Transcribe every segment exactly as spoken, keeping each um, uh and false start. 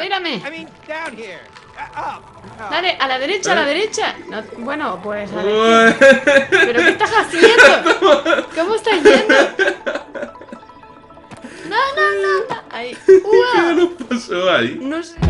Espérame. Dale, a la derecha, a la derecha. No, bueno, pues a ver. ¿Pero qué estás haciendo? ¿Cómo estás yendo? No, no, no, no. Ahí. ¿Qué nos pasó ahí? No sé.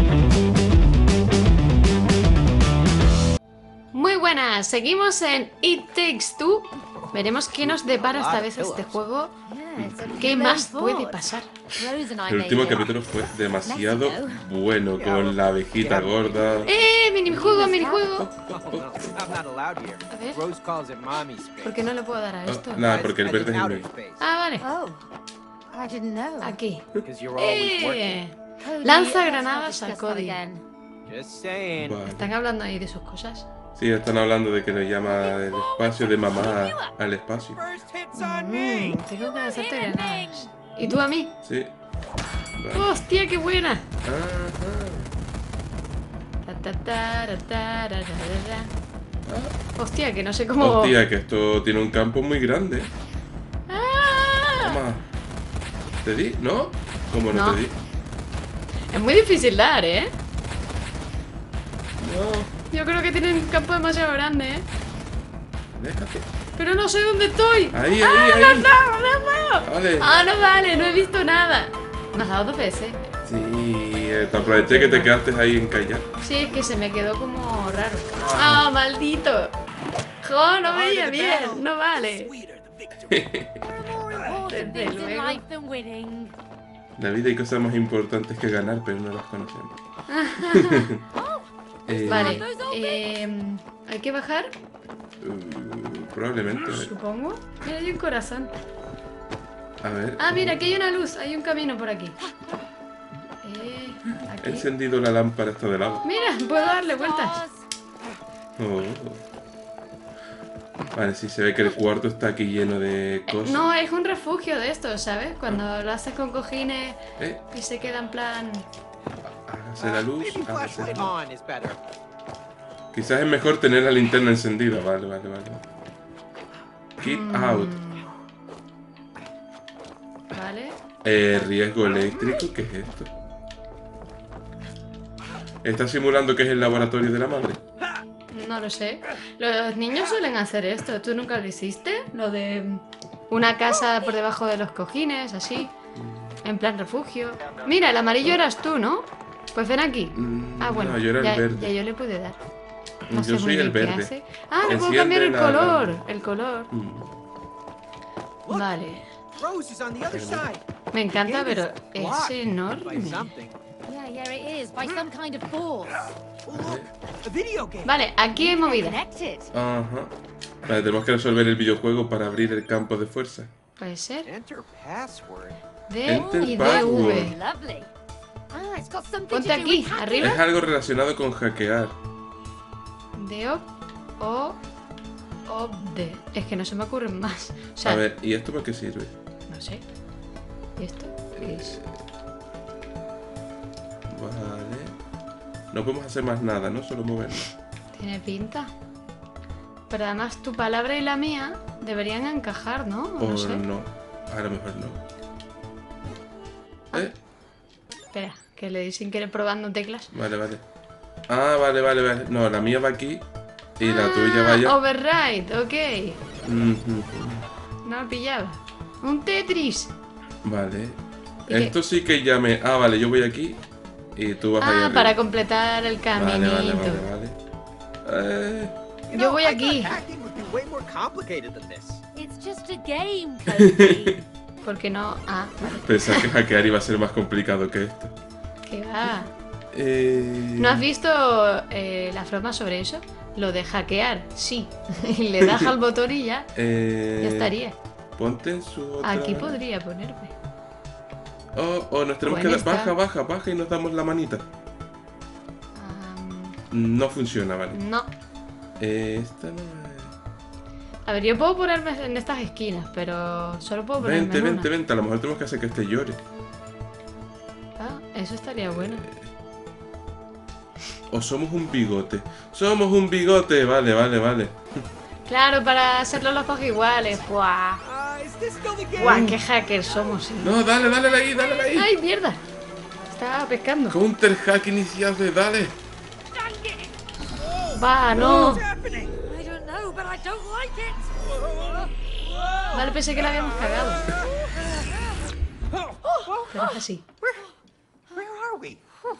Muy buenas, seguimos en It Takes Two. Veremos qué nos depara esta vez este juego. ¿Qué más puede pasar? El último capítulo fue demasiado bueno, con la abejita gorda. ¡Eh! ¡Minijuego, minijuego! A ver. ¿Por qué no le puedo dar a esto? Oh, nada, porque el verde es el mío. Ah, vale. Aquí. ¡Eh! Lanza granadas a Cody. Vale. ¿Están hablando ahí de sus cosas? Sí, están hablando de que le llama del espacio, de mamá al espacio. Mm, tengo que lanzarte granadas. ¿Y tú a mí? Sí. Vale. ¡Hostia, qué buena! Ajá. Ta, ta, ta, ra, ta, ra, ra, ra, ra. Hostia, que no sé cómo... Hostia, que esto tiene un campo muy grande. ¡Ah! Toma. ¿Te di? ¿No? ¿Cómo no, No. te di? Es muy difícil dar, ¿eh? No. Yo creo que tienen un campo demasiado grande, ¿eh? Déjate. Pero no sé dónde estoy. Ahí, ahí, ¡Ah, ahí. no, no, no, no! Vale. ¡Ah, no vale! No he visto nada. Me has dado dos veces. Sí, eh, te aproveché que te quedaste ahí encallado. Sí, es que se me quedó como raro. ¡Ah, maldito! ¡Jo, no veía bien! ¡No vale! Desde luego. En la vida hay cosas más importantes que ganar, pero no las conocemos. Eh, Vale, eh, ¿hay que bajar? uh, probablemente. Supongo. Mira, hay un corazón. A ver. Ah, mira, aquí hay una luz. Hay un camino por aquí. Eh, He aquí. encendido la lámpara esta de lado. Mira, puedo darle vueltas. Oh. Vale, sí, se ve que el cuarto está aquí lleno de cosas. No, es un refugio de estos, ¿sabes? Cuando lo haces con cojines Eh, y se queda en plan... hágase la luz, hágase la luz. Quizás es mejor tener la linterna encendida. Vale, vale, vale. Keep out. Vale. Eh, riesgo eléctrico, ¿qué es esto? ¿Está simulando que es el laboratorio de la madre? No lo sé. Los niños suelen hacer esto. ¿Tú nunca lo hiciste? Lo de una casa por debajo de los cojines, así. En plan refugio. Mira, el amarillo eras tú, ¿no? Pues ven aquí. Mm, Ah, bueno. no, yo era el ya, verde. ya yo le pude dar. No sé Yo muy soy el bien qué verde. hace. Ah, le puedo Enciende cambiar el la color. lámpara. El color. Mm. Vale. Me encanta, pero es enorme. Vale, aquí hay movida. Ajá. Vale, tenemos que resolver el videojuego para abrir el campo de fuerza. Puede ser. D Enter y D password. V. Ponte aquí, arriba. Es algo relacionado con hackear. D O O O D. Es que no se me ocurren más. O sea, A ver, ¿y esto para qué sirve? no sé. ¿Y esto? ¿Qué es? Vale. No podemos hacer más nada, ¿no? Solo movernos. Tiene pinta. Pero además tu palabra y la mía deberían encajar, ¿no? O O no sé. no. A lo mejor no. ¿Eh? Espera, que le di sin querer probando teclas. Vale, vale. Ah, vale, vale, vale. No, la mía va aquí y la Ah, tuya va allá. Override, ok. Ujú. No lo pillaba. Un Tetris. Vale. ¿Y qué? Esto sí que ya me... Ah, vale, yo voy aquí y tú vas allá Ah, arriba. para completar el Vale, caminito. vale, vale, vale. Eh, Yo voy aquí. Porque no. Ah, vale. pensaba que hackear iba a ser más complicado que esto. Que va. Eh... ¿No has visto eh, la broma sobre eso? Lo de hackear, sí. Y le das al botón y ya. Eh... Ya estaría. Ponte en su otra... Aquí podría ponerme. Oh, oh, nos tenemos Bueno, que dar... está. Baja, baja, baja y nos damos la manita. Am, No funciona, vale. no. Eh, esta no es... A ver, yo puedo ponerme en estas esquinas, pero solo puedo ponerme Vente, en vente, una. vente. A lo mejor tenemos que hacer que este llore. Ah, eso estaría bueno. O somos un bigote. Somos un bigote. Vale, vale, vale. Claro, para hacerlo los dos iguales. ¡Buah! ¡Buah! ¡Qué hackers somos! ¿Eh? No, dale, dale ahí, dale ahí. ¡Ay, mierda! Está pescando. Counter hack iniciado, dale. Va, no. I don't know, but I don't like it. Vale, pensé que la habíamos cagado. Pero es así. Where are we?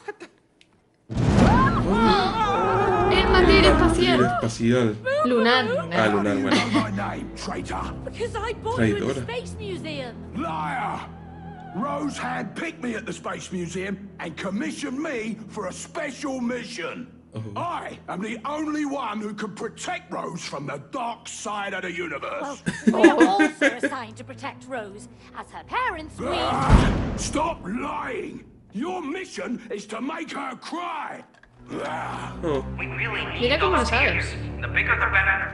El mandir espacial. Espacial. Lunar. Ah, lunar, bueno. My name, traitor. Because I bought you at the Traidora. Space Museum. Liar! Rose handpicked me at the Space Museum and commissioned me for a special mission. I am the only one who can protect Rose from the dark side of the universe. We are also assigned to protect Rose. As her parents, we... Ah, stop lying! Your mission is to make her cry. Ah, Oh. We really need Mira cómo lo those sabes. tears. The bigger the better.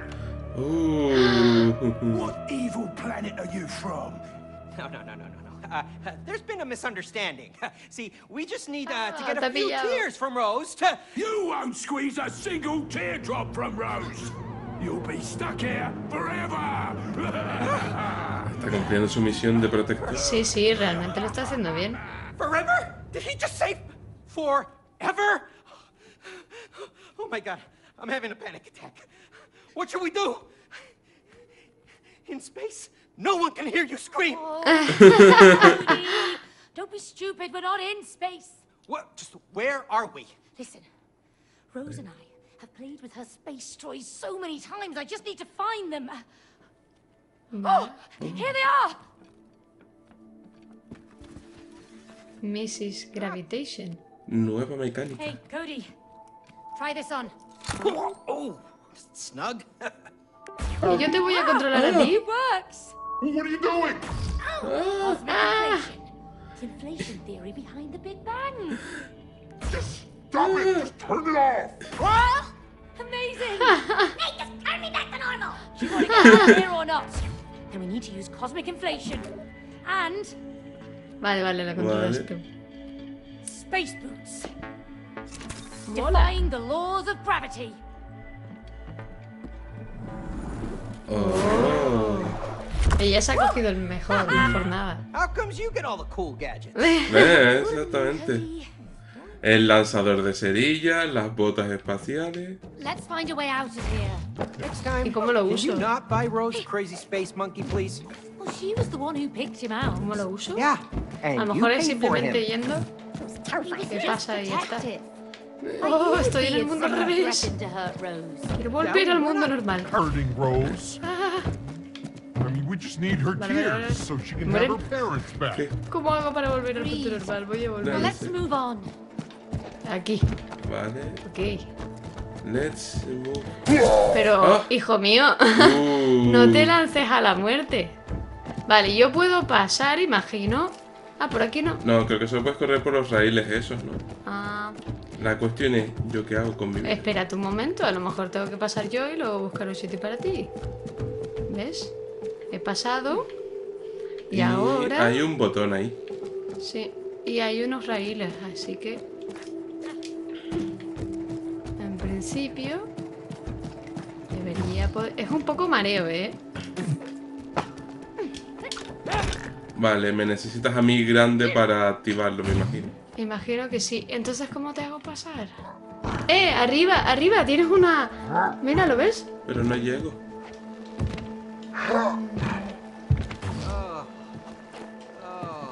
Uh. what evil planet are you from? No, no, no, no, no, no. Uh, uh, there's been a misunderstanding. See, we just need uh, to Ah, get te a ha few pillado. tears from Rose to... You won't squeeze a single teardrop from Rose. You'll be stuck here forever. Está cumpliendo su misión de protector. Sí, sí, realmente lo está haciendo bien. Forever? Did he just say forever? Oh my god, I'm having a panic attack. What should we do? In space, no one can hear you scream. Cody, don't be stupid, we're not in space. What? Just where are we? Listen, Rose and I have played with her space toys so many times, I just need to find them. Oh, here they are! Missus Gravitation. Nueva mecánica. Hey, Cody, try this on. Oh, snug. Y yo te voy a controlar a ti. It works! What are you doing? Cosmic inflation. It's inflation theory behind the Big Bang. Just stop it. Just turn it off. What? Amazing! Hey, just turn me back to normal! Do you want to get out of here or not? Then we need to use cosmic inflation. And Vale, vale, la controlas Vale. tú. space boots. Mola. Defying the laws of gravity. Oh. Ella se ha cogido el mejor, no por nada. How comes you get all the cool gadgets? Eh, exactamente. El lanzador de cerillas, las botas espaciales. Let's find a way out of here. Next time, ¿Y cómo lo can uso? you not buy Rose a crazy space monkey, please? Well, she was the one who picked him out. ¿Cómo lo uso? Yeah, A and lo you mejor es pay for simplemente him. yendo. He ¿Qué pasa? Y ya está. protective. Oh, estoy en el mundo al revés. Threatened to hurt Rose. Quiero volver al mundo normal. Hurting Rose. Ah, I mean, we just need her Vale, vale, vale. tears so she can Muere. have her parents back. ¿Qué? ¿Cómo hago para volver al mundo normal? Voy a Well, volver. let's move on. Aquí. Vale. Ok. Let's move. Pero, Ah. hijo mío, Uh. no te lances a la muerte. Vale, yo puedo pasar, imagino. Ah, por aquí no. No, creo que solo puedes correr por los raíles esos, ¿no? Ah, La cuestión es, ¿yo qué hago con mi vida? espérate un momento, a lo mejor tengo que pasar yo y luego buscar un sitio para ti. ¿Ves? He pasado. Y, ahora... hay un botón ahí. Sí, y hay unos raíles, así que... En principio... Debería poder... Es un poco mareo, ¿eh? Vale, me necesitas a mí grande para activarlo, me imagino. Imagino que sí. Entonces, ¿cómo te hago pasar? ¡Eh! ¡Arriba! ¡Arriba! Tienes una... Mira, ¿lo ves? Pero no llego. Oh. Oh.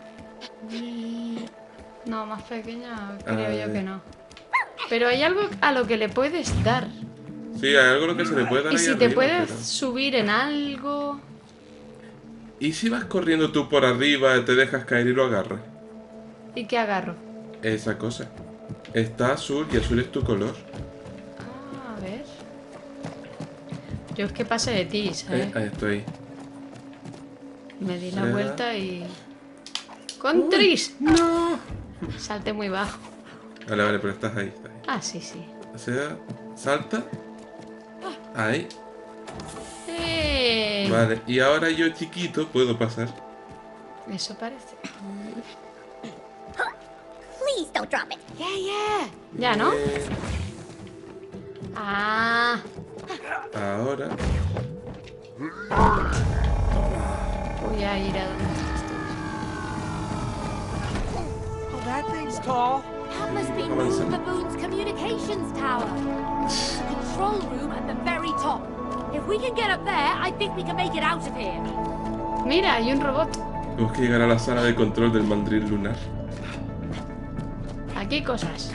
No, más pequeña creo A yo ver. que no. Pero hay algo a lo que le puedes dar. Sí, hay algo lo que se le puede dar Y ahí si te arriba, puedes pero- subir en algo... ¿Y si vas corriendo tú por arriba, te dejas caer y lo agarras? ¿Y qué agarro? Esa cosa. Está azul y azul es tu color. Ah, a ver... Yo es que pasé de ti, Eh, ¿sabes? ahí estoy. Me di la Será- vuelta y... ¡Con tris! ¡No! Salté muy bajo. Vale, vale, pero estás ahí, estás ahí. Ah, sí, sí. O sea, salta. Ahí. ¡Eh! Vale, y ahora yo chiquito puedo pasar. Eso parece. Please don't drop it. Yeah, yeah. ¿Ya, no? Eh, Ah... ahora. Voy a ir a donde that thing's tall. That must be Moon Baboon's communications tower. There's a control room at the very top. If we can get up there, I think we can make it out of here. Mira, hay un robot. Tenemos que llegar a la sala de control del mandril lunar. Aquí hay cosas.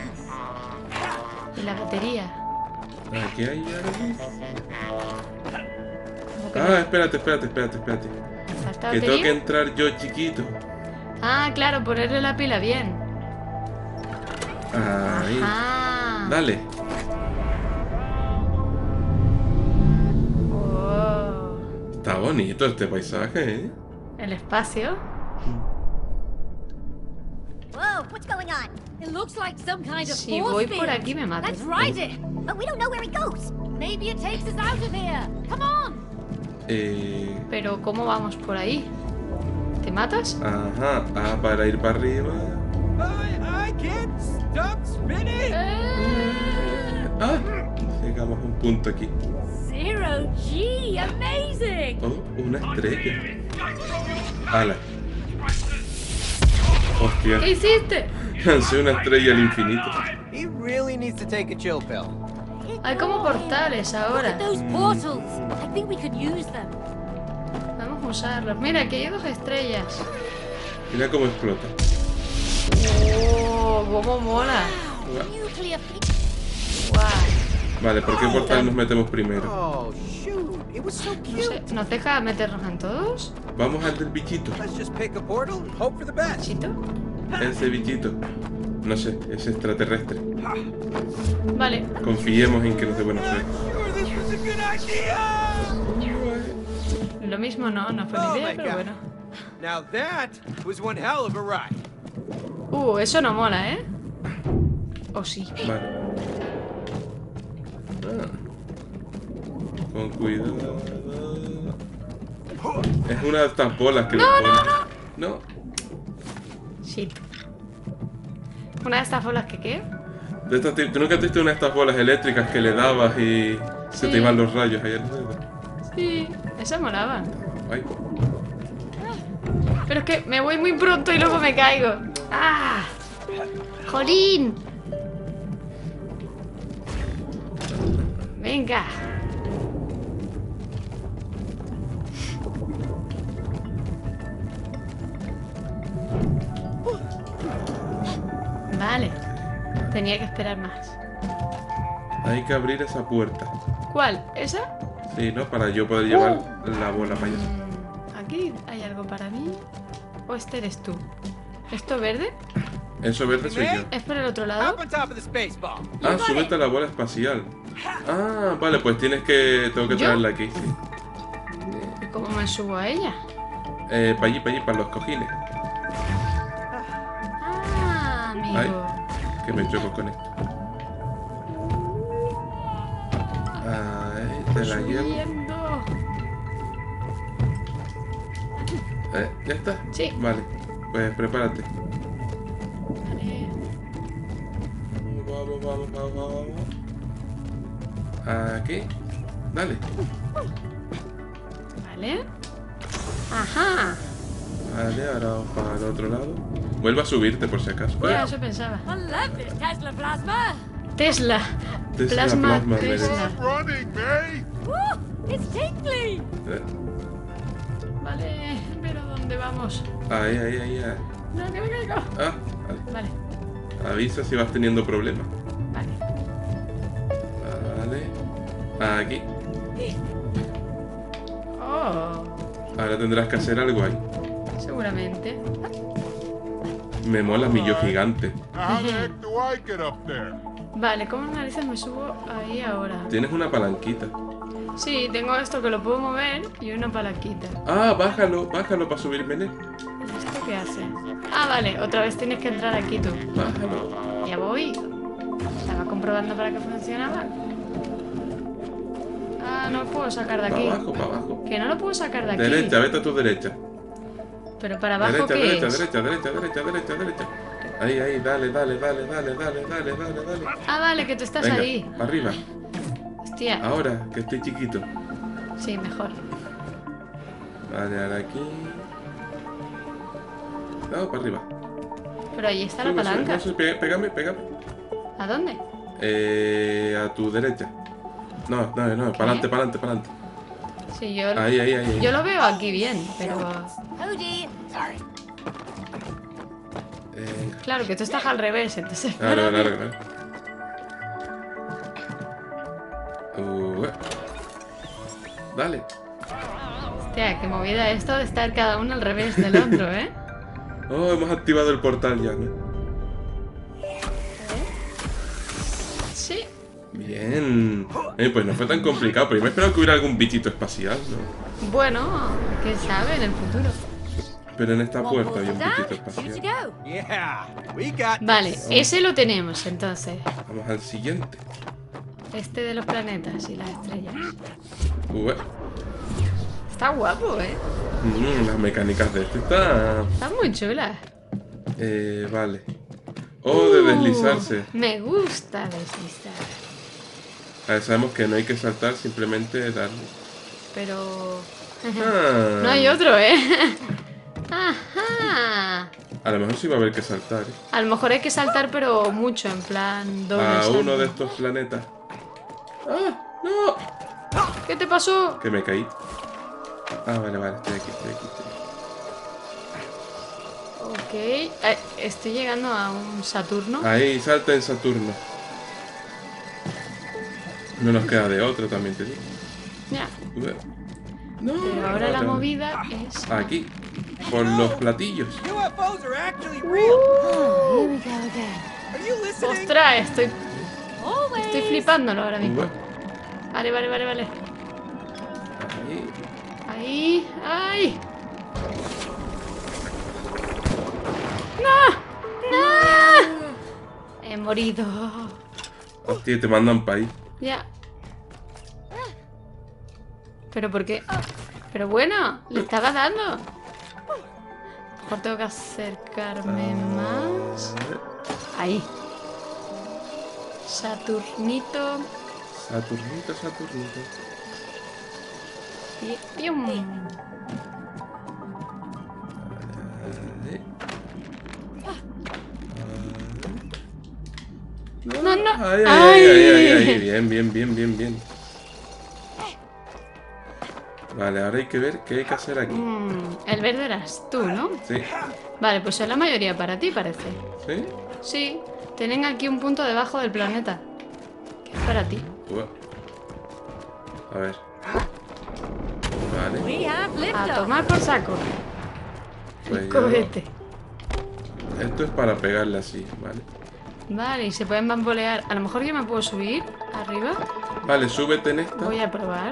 Y la batería. Aquí hay algo. ¿Cómo que Ah, no? espérate, espérate, espérate, espérate. ¿Falta Que tengo que batería? entrar yo chiquito. Ah, claro, ponerle la pila bien. Ahí. Ah. Dale. Oh. Está bonito este paisaje, ¿eh? El espacio. Whoa, what's going on? It looks like some kind of Si force voy field. por aquí me matan. Let's ride it. But we don't know where it goes. Maybe it takes us out of here. Come on. Eh... Pero ¿cómo vamos por ahí? ¿Te matas? Ajá. Ah, para ir para arriba. I, I can't stop spinning. Ah, llegamos a un punto aquí. Zero G, amazing. Oh, una estrella. Ala. Hostia. ¿Qué hiciste? Lancé una estrella al infinito. He really needs to take a chill pill. Hay como portales Look ahora. at those portals. I think we could use them. Vamos a usarlos. Mira, aquí hay dos estrellas. Mira cómo explota. Oh, cómo mola. Nuclear fi- Guau. Vale, ¿por qué portal nos metemos primero? Oh, shoot. It was so No cute. sé, ¿nos deja meternos en todos? Vamos al del bichito. Let's just pick a portal and hope for the best. ¿Chito? Ese bichito. No sé, es extraterrestre. Vale. Confiemos en que nos dé buena suerte. Sure, this was a good idea. Lo mismo no, no fue la Oh idea, my pero God. bueno. Now that was one hell of a ride. Uh, eso no mola, ¿eh? ¿O sí? Vale. Ah. Con cuidado. Es una de estas bolas que le ponen. No. Shit. ¿Una de estas bolas que qué? De estas, ¿tú nunca tuviste una de estas bolas eléctricas que le dabas y se Sí. te iban los rayos ahí alrededor? Sí, esa molaba. Ay. Pero es que me voy muy pronto y luego me caigo. ¡Ah! ¡Jolín! Venga. Vale. Tenía que esperar más. Hay que abrir esa puerta. ¿Cuál? ¿Esa? Sí, ¿no? Para yo poder llevar la bola para allá. Mm, ¿Aquí hay algo para mí? ¿O este eres tú? ¿Esto verde? Eso verde soy yo. ¿Es por el otro lado? Up on top of the space ball. Ah, súbete a la bola espacial. Ah, vale, pues tienes que... Tengo que ¿Yo? traerla aquí, sí. ¿Y cómo me subo a ella? Eh, para allí, para allí, para los cojines. Ah, amigo. Ay. Que me choco con esto. Ahí, te la llevo. Subiendo. Eh, ¿ya está? Sí. Vale, pues prepárate. Vale. Vamos, vamos, vamos, vamos, vamos. Aquí. Dale. Vale. Ajá. Vale, ahora vamos para el otro lado. Vuelve a subirte por si acaso. Ya, eso pensaba. I love this Tesla plasma. Tesla. Tesla, Plasma, plasma, Tesla. Stop running, May! Woo, it's tingly. Eh, Vale, pero ¿dónde vamos? Ahí, ahí, ahí, ahí. No, que me caigo. Ah, vale. Vale, Avisa si vas teniendo problemas. vale. Vale. Aquí. Oh, Ahora tendrás que hacer algo ahí. seguramente. Me mola mi yo gigante. Now, how the heck do I get up there? Vale, ¿cómo narices me subo ahí ahora? Tienes una palanquita. Sí, tengo esto que lo puedo mover y una palanquita. Ah, bájalo, bájalo para subirme en él. ¿Y esto qué hace? Ah, vale, otra vez tienes que entrar aquí tú. Bájalo. Ya voy. Estaba comprobando para que funcionaba. Ah, no puedo sacar de Para aquí. abajo, para abajo. Que no lo puedo sacar de aquí. Derecha, vete a tu derecha. Pero para abajo, Derecha, ¿qué derecha, es? derecha, derecha, derecha, derecha, derecha. Ahí, ahí, dale, dale, dale, dale, dale, dale, dale, dale. Ah, vale, que tú estás Venga, ahí. para arriba. Hostia. Ahora, que estoy chiquito. Sí, mejor. Vale, ahora aquí. No, para arriba. Pero ahí está la Sube, sube, palanca. no sé, pe- pégame, pégame. ¿A dónde? Eh, a tu derecha. No, no, no, para adelante, para adelante, para adelante. Sí, yo, Ahí, ahí, ahí. ahí. yo lo veo aquí bien, pero... Howdy. Sorry. Eh, Claro, que tú estás al revés, entonces... claro, claro, claro. Uh, dale. Hostia, qué movida esto de estar cada uno al revés del otro, ¿eh? Oh, hemos activado el portal ya, ¿no? Sí. Bien. Eh, pues no fue tan complicado, pero yo me esperaba que hubiera algún bichito espacial, ¿no? Bueno, quién sabe en el futuro. Pero en esta One puerta more había un down. bichito Two to espacial. go. Yeah, we got Vale, this. ese lo tenemos entonces. Vamos al siguiente. Este de los planetas y las estrellas. Uh, Está guapo, ¿eh? mm, las mecánicas de este están... Está muy chula. Eh, vale. Oh, de Uh, deslizarse. Me gusta deslizar. A ver, sabemos que no hay que saltar, simplemente darle. Pero... Ah, No hay otro, ¿eh? Ajá. A lo mejor sí va a haber que saltar, ¿eh? A lo mejor hay que saltar, pero mucho, en plan doble A salto. uno de estos planetas. ¡Ah! ¡No! ¿Qué te pasó? Que me caí. Ah, vale, vale, estoy aquí, estoy aquí. Estoy aquí. Ok. Eh, estoy llegando a un Saturno. Ahí, salta en Saturno. No nos queda de otro, también te digo. Ya. No, Pero ahora la no, movida es... aquí, por los platillos. U F Os are actually real. Oh, here we go again. Are you listening? ¡Ostras! Estoy, Always. estoy flipándolo ahora mismo. Ué, Vale, vale, vale, vale. ahí. Ahí. ¡Ay! ¡No! ¡No! He morido. Hostia, te mandan para ahí. Ya. ¿Pero por qué? Pero bueno, le estaba dando. Mejor tengo que acercarme más. Ahí. Saturnito. Saturnito, Saturnito. Y ¡pium! Vale. No, no. Ay, ay, ay, ay, ay, ay. Bien, bien, bien, bien, bien. Vale, ahora hay que ver qué hay que hacer aquí. Mm, el verde eras tú, ¿no? Sí, Vale, pues es la mayoría para ti, parece. sí. Sí, tienen aquí un punto debajo del planeta. Que es para ti. Ué. A ver. Vale. We have A liftoff. tomar por saco. Pues El ya- cohete. Esto es para pegarle así, ¿vale? Vale, y se pueden bambolear. A lo mejor yo me puedo subir arriba. Vale, súbete en esta. Voy a probar.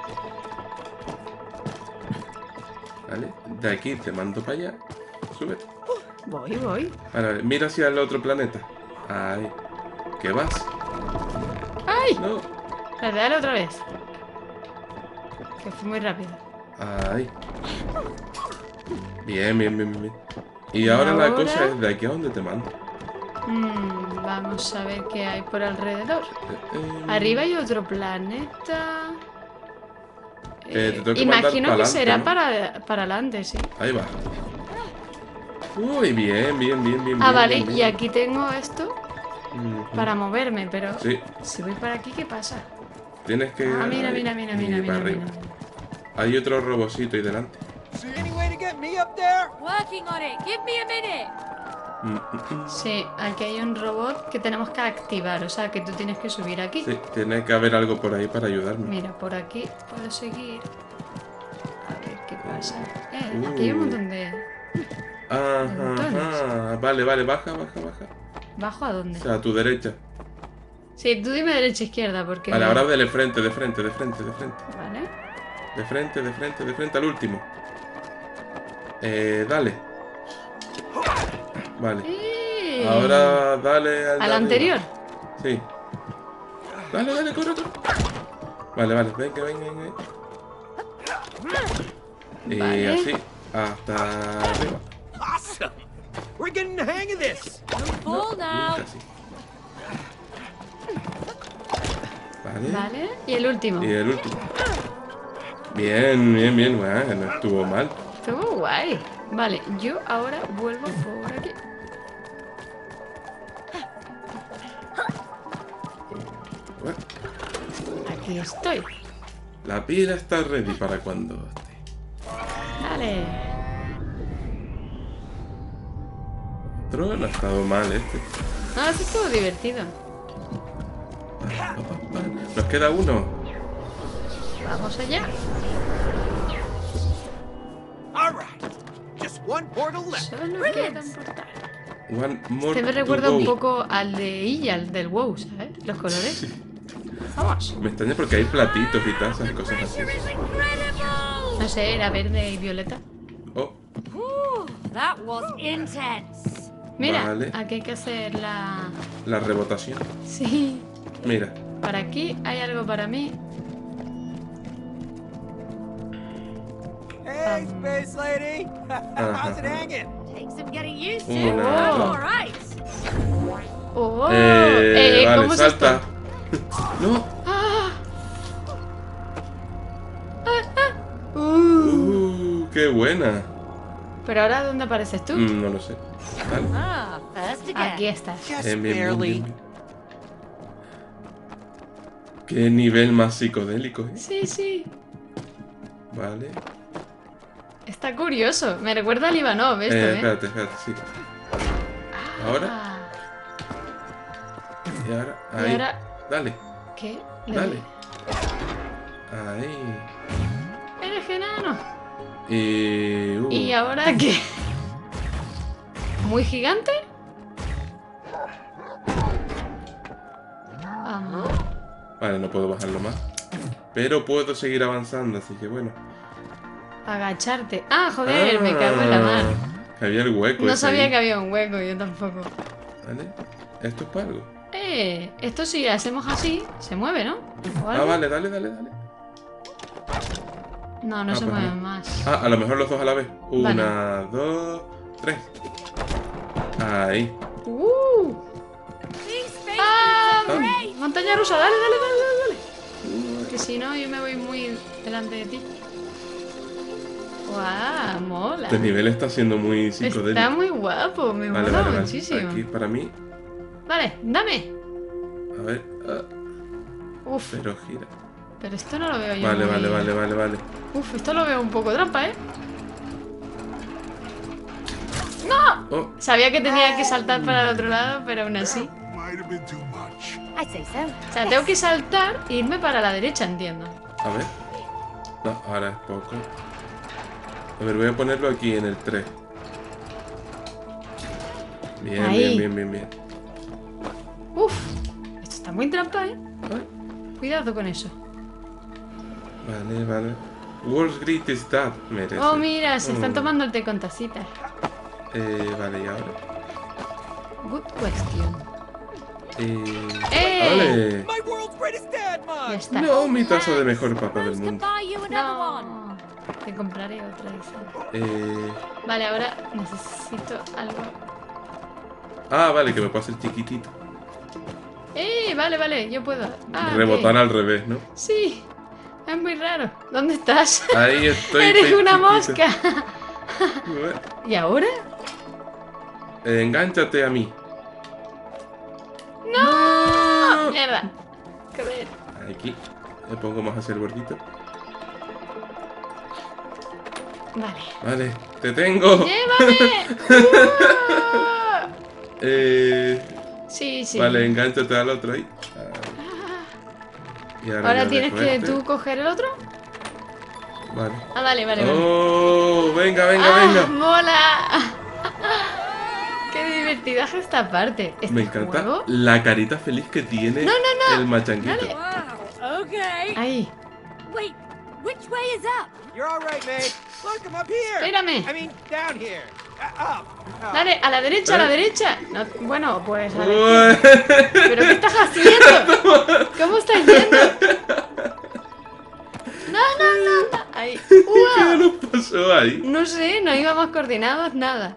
Vale, de aquí te mando para allá. Súbete. Voy, voy. Vale, vale, mira hacia el otro planeta. Ahí. ¿Qué vas? ¡Ay! No. Dale, dale otra vez. Que fue muy rápido. Ahí. Bien, bien, bien, bien. Y ahora, la ahora? cosa es de aquí a donde te mando. Mm, vamos a ver qué hay por alrededor. Eh, eh, Arriba hay otro planeta. Eh, te Eh, tengo que mandar imagino pa'lante, que será ¿no? para, para adelante, sí. Ahí va. Uy, bien, bien, bien, bien. Ah, bien, vale, bien, y bien. aquí tengo esto Ujú. para moverme, pero Sí, si voy para aquí, ¿qué pasa? tienes que... Ah, mira, ahí, mira, mira, y mira, mira, para mira. arriba. Hay otro robocito ahí delante. Any way to get me up there? Working on it. Give me a minute. Mm, mm, mm. Sí, aquí hay un robot que tenemos que activar, o sea que tú tienes que subir aquí. Sí, tiene que haber algo por ahí para ayudarme. Mira, por aquí puedo seguir. A ver qué pasa. Eh, Uh. aquí hay un montón de... Ajá, Montones. ajá. Vale, vale, baja, baja, baja. ¿Bajo a dónde? O sea, a tu derecha. Sí, tú dime derecha izquierda porque... Vale, ahora de frente, de frente, de frente, de frente. Vale. De frente, de frente, de frente al último. Eh, dale. Vale. ¡Eh! Ahora dale al, de ¿Al arriba. anterior? Sí. Dale, dale, corre, corre. Vale, vale, venga, venga, venga. Y Vale. así, hasta arriba. Awesome. We're getting the hang of this. Full now. Casi. Vale. Vale. Y el último. Y el último. Bien, bien, bien. Bueno, no estuvo mal. Estuvo guay. Vale, yo ahora vuelvo por aquí. Bueno, Aquí estoy. la pila está ready para cuando esté. Dale. Otro no ha estado mal este. No, eso estuvo divertido. Pa, pa, pa, pa. Nos queda uno. Vamos allá. All right. Just one portal left. Solo queda un portal. One more Este me to recuerda go. un poco al de Iyal, del WoW, ¿sabes? Los colores. Vamos. Me extraña porque hay platitos y tazas y cosas así. No sé, era verde y violeta. Oh, Ooh, that was intense. Mira, Vale. aquí hay que hacer la... la rebotación. Sí. Mira. Para aquí hay algo para mí. Hey, Space Lady. How's it Ajá. hanging? Takes some getting used to. Una, All dos. right. ¡Oh! Eh, Eh, vale, ¿cómo es salta. esto? No. ¡Ah! Uh. Uh, qué buena. Pero ahora, ¿dónde apareces tú? Mm, no lo sé. Vale. Ah, first again. Aquí estás. Just Bien, bien, bien, barely. bien, bien. Qué nivel más psicodélico, ¿eh? Sí, sí. Vale. Está curioso. Me recuerda al Ivanov esto, Eh, ¿eh? espérate, espérate, sí. Ahora. Ah, Y ahora. Y Ahí. ahora- Dale, ¿qué? Le dale. doy. Ahí. Eres enano. Y. uh, ¿Y ahora qué? ¿Muy gigante? Vamos. Vale, no puedo bajarlo más. Pero puedo seguir avanzando, así que bueno. Agacharte. Ah, joder, me cago en la mar. Que había el hueco. No ese sabía ahí. que había un hueco, yo tampoco. Vale. Esto es para algo. Eh, esto si hacemos así, se mueve, ¿no? ¿O Ah, algo? vale, dale, dale, dale. No, no Ah, se pues mueve no. más. Ah, a lo mejor los dos a la vez. Vale. Una, dos, tres. Ahí. ¡Uh! These space ¡Ah! boots are great. Montaña rusa, dale, dale, dale, dale, dale. Que si no, yo me voy muy delante de ti. ¡Guau! Mola. Este nivel está siendo muy Está psicodélico. muy guapo, me Vale, mola vale, vale. muchísimo. Aquí para mí. Vale, dame. A ver. ah, Uf, pero gira. pero esto no lo veo yo. Vale, muy- vale, vale, vale, vale. Uf, esto lo veo un poco trampa, ¿eh? ¡No! Oh, Sabía que tenía que saltar para el otro lado, pero aún así. Might have been too much. I'd say so. O sea, tengo que saltar e irme para la derecha, entiendo. a ver. No, ahora es poco. A ver, voy a ponerlo aquí en el tres. Bien, Ahí. bien, bien, bien, bien. Uf, esto está muy trampa, ¿eh? Ay, Cuidado con eso. vale, vale. World's Greatest Dad merece. Oh, mira, se están Mm. tomando el té con tacitas. Eh, vale, y ahora. Good question. Eh, ¡Eh! ¡Vale! My world's greatest dad Ya mug. está. No, mi taza de mejor papá del Rose can mundo. buy you another one. No. Te compraré otra, dice. Eh, Vale, ahora necesito algo. ah, vale, que me puedo hacer chiquitito. ¡Eh! Vale, vale, yo puedo. Ah, Rebotar ok. al revés, ¿no? Sí, es muy raro. ¿Dónde estás? Ahí estoy. Eres estoy una chiquito. mosca. Bueno, ¿Y ahora? eh, engánchate a mí. ¡No! Mierda. Joder. Aquí. Le pongo más hacia el bordito. Vale. Vale, te tengo. ¡Llévame! ¡Uah! Eh, Sí, sí. Vale, engánchate al otro ahí. Ahí. Y Ahora yo tienes dejo que este. tú coger el otro. Vale. Ah, vale, vale, vale. Oh, venga, venga, ¡Ah, venga. mola! ¡Qué divertida es esta parte! ¿Este Me encanta juego? la carita feliz que tiene No, no, no. el machanguito. Dale. Wow. Okay. Ahí. Wait, which way is up? You're all right, mate. Look, I'm up here. Espérame. I mean, down here. Uh, up. Uh, Dale, a la derecha, a la ¿Eh? derecha. No, bueno, pues a ver. Ué. ¿Pero qué estás haciendo? ¿Cómo estás yendo? No, no, no, no. Ahí. ¿Qué ¡Uah! nos pasó ahí? No sé, no íbamos coordinados, nada.